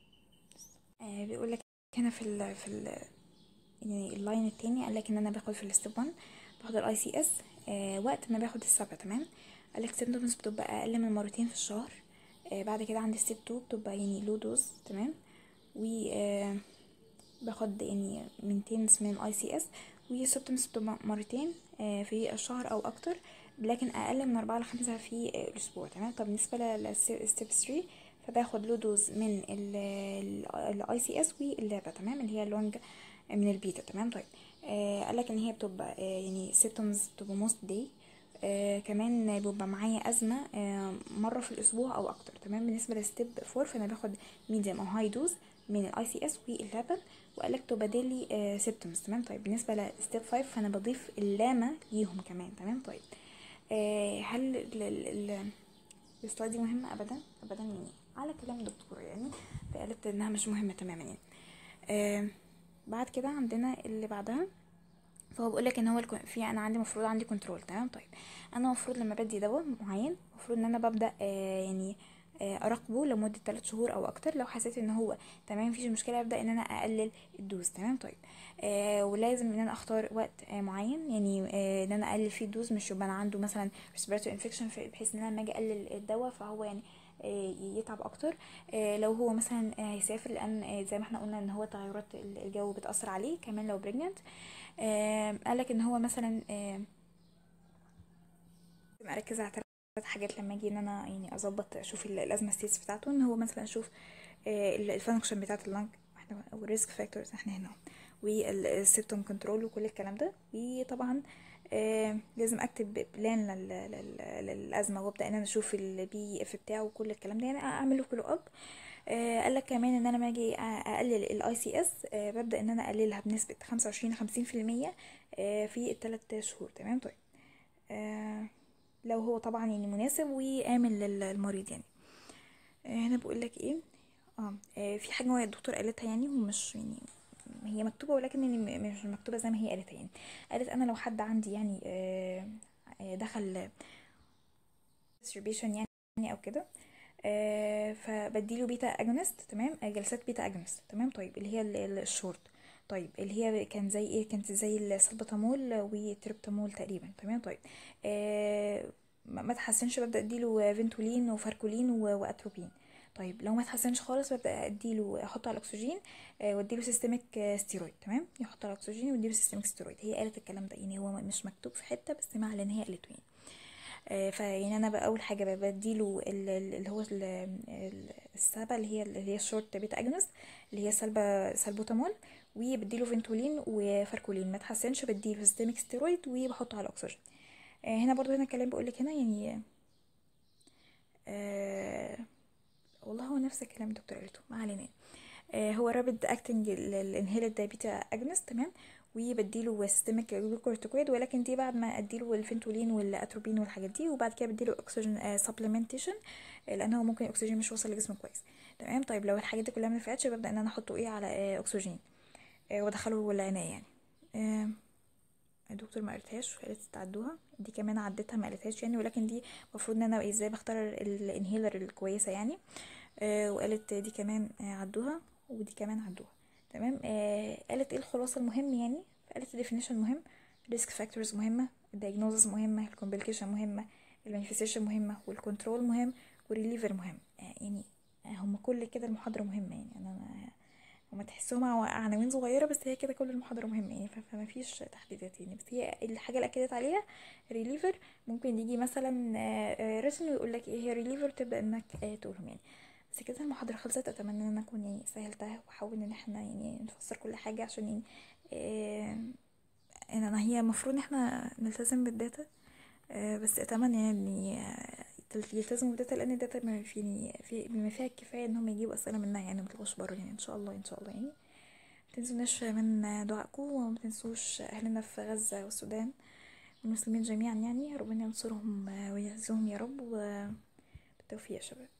آه بيقول لك هنا في ال في ال يعني اللاين التاني، قالك ان انا باخد في الستيب واحد باخد الاي سي اس آه وقت ما باخد السبعة. تمام. قالك سيمتومز بتبقى اقل من مرتين في الشهر. آه بعد كده عندي ستيب اتنين بتبقى يعني لو دوز. تمام. و آه باخد يعني مينتينس من اي سي اس، وسيمتومز بتبقى مرتين آه في الشهر او اكتر، لكن اقل من اربعة لخمسة في آه الاسبوع. تمام. طب بالنسبه للستيب تلاتة، فباخد لو دوز من الاي سي اس واللابا. تمام، اللي هي لونج من البيتا. تمام. طيب آه قالك ان هي بتبقى آه يعني symptoms بتبقى موست داي. آه كمان بيبقى معايا ازمه آه مره في الاسبوع او اكتر. تمام. بالنسبه لستيب فور، فانا باخد ميديم او هاي دوز من الاي سي اس واللبن، وقالك تبادل لي آه symptoms. تمام. طيب بالنسبه لستيب فايف، فانا بضيف اللامه ليهم كمان. تمام. طيب آه هل ال- ال- ال- السلايد دي مهمه؟ ابدا ابدا يعني، على كلام دكتور يعني، فقالت انها مش مهمه تماما يعني. آه بعد كده عندنا اللي بعدها، فهو بيقول لك ان هو الكون- في انا عندي مفروض عندي كنترول. تمام. طيب انا المفروض لما بدي دواء معين، المفروض ان انا ببدا آه يعني آه اراقبه لمده ثلاث شهور او اكتر. لو حسيت ان هو تمام مفيش مشكله، ابدا ان انا اقلل الدوز. تمام. طيب آه ولازم ان انا اختار وقت آه معين يعني آه ان انا اقلل فيه الدوز، مش يبقى انا عنده مثلا respiratory infection بحيث ان انا لما اجي اقلل الدواء فهو يعني آه يتعب اكتر. آه لو هو مثلا آه هيسافر، لان آه زي ما احنا قلنا ان هو تغيرات الجو بتاثر عليه، كمان لو بريجننت. آه قالك ان هو مثلا آه لازم اركز على ثلاث حاجات لما اجي ان انا يعني اظبط اشوف ال- الازمه ستيتس بتاعته، ان هو مثلا اشوف آه الفانكشن بتاعت اللنج احنا، والريسك فاكتورز احنا هنا، والسيبتوم كنترول وكل الكلام ده. وطبعا آه لازم اكتب بلان لل- لل- للازمه، وابدا ان انا اشوف البي اف بتاعه وكل الكلام ده، يعني اعمل له فولو اب. آه قال لك كمان ان انا لما اجي اقلل الاي سي اس ببدا ان انا اقللها بنسبه خمسة وعشرين خمسين في المية آه في الثلاث شهور. تمام. طيب آه لو هو طبعا يعني مناسب وآمن للمريض يعني. آه هنا بقول لك ايه اه آه، في حاجه الدكتور قالتها يعني، ومش يعني هي مكتوبه، ولكن يعني م- مش مكتوبه زي ما هي قالتها يعني. قالت انا لو حد عندي يعني آه آه، دخل distribution يعني او كده، آه فبديله بيتا اجونست. تمام. آه، جلسات بيتا اجونست. تمام. طيب اللي هي ال- ال- الشورت. طيب اللي هي كان زي ايه، كانت زي السلبتامول وتريبتامول تقريبا. تمام. طيب آه ما ما تحسنش، ببدا اديله فينتولين وفاركولين و- واتروبين. طيب لو ما تحسنش خالص، ببدا اديله احطه على الاكسجين آه، واديله سيستميك آه، ستيرويد. تمام، يحط على الاكسجين واديله سيستميك ستيرويد. هي قالت الكلام ده يعني، هو مش مكتوب في حته، بس مع ان هي قالته يعني. آه، فيعني انا بقى اول حاجه بقى بديله ال- ال- اللي هو ال- ال- السبا اللي هي اللي هي الشورت بيتا اجونست، اللي هي سلبا سلبوتامول، وبديله فينتولين وفاركولين. ما تحسنش بديله سيستميك ستيرويد وبحطه على الاكسجين. آه، هنا برضو هنا الكلام بقول لك هنا يعني آه والله هو نفس الكلام الدكتور قالته، ما علينا. آه، هو رابد اكتنج الانهيلد بيتا اجنس. تمام. وبديله سيستميك جلوكورتيكويد، ولكن دي بعد ما اديله الفنتولين والاتروبين والحاجات دي، وبعد كده بديله اكسجين سبلمنتيشن لان هو ممكن الاكسجين مش واصل لجسمه كويس. تمام. طيب لو الحاجات دي كلها ما نفعتش ببدا ان انا احطه ايه على آه اكسجين آه وادخله العنايه يعني. آه الدكتور ما قالتهاش، قالت تعدوها، دي كمان عدتها ما قالتهاش يعني، ولكن دي المفروض ان انا ازاي بختار الانهيلر الكويسه يعني. آه وقالت دي كمان آه عدوها، ودي كمان عدوها. تمام. آه قالت ايه الخلاصه المهم يعني، قالت الديفينيشن مهم، الريسك فاكتورز مهمه، الدايجنوزس مهمه، الكومبليكيشن مهمه، المانيفستيشن مهمه، والكنترول مهم، والريليفر مهم. آه يعني آه هم كل كده المحاضره مهمه يعني. انا هما تحسهم عناوين صغيرة بس هي كده كل المحاضرة مهمة يعني، فما فيش تحديدات يعني. بس هي الحاجة اللي أكدت عليها ريليفر. ممكن يجي مثلا رسم ويقول لك ايه هي ريليفر، تبدأ انك تقولهم يعني. بس كده المحاضرة خلصت. أتمنى ان أنا أكون يعني سهلتها، وحاول ان احنا يعني نفسر كل حاجة عشان يعني ان انا هي المفروض ان احنا نلتزم بالداتا. بس أتمنى يعني يلتزموا بالداتا، لان الداتا ما في في بما فيها الكفايه ان هم يجيبوا اسئله منها يعني، ما تبقاش بره يعني. ان شاء الله ان شاء الله يعني. متنسوناش من دعائكم، وما تنسوش اهلنا في غزه والسودان والمسلمين جميعا يعني. ربنا ينصرهم ويعزهم يا رب، وبالتوفيق يا شباب.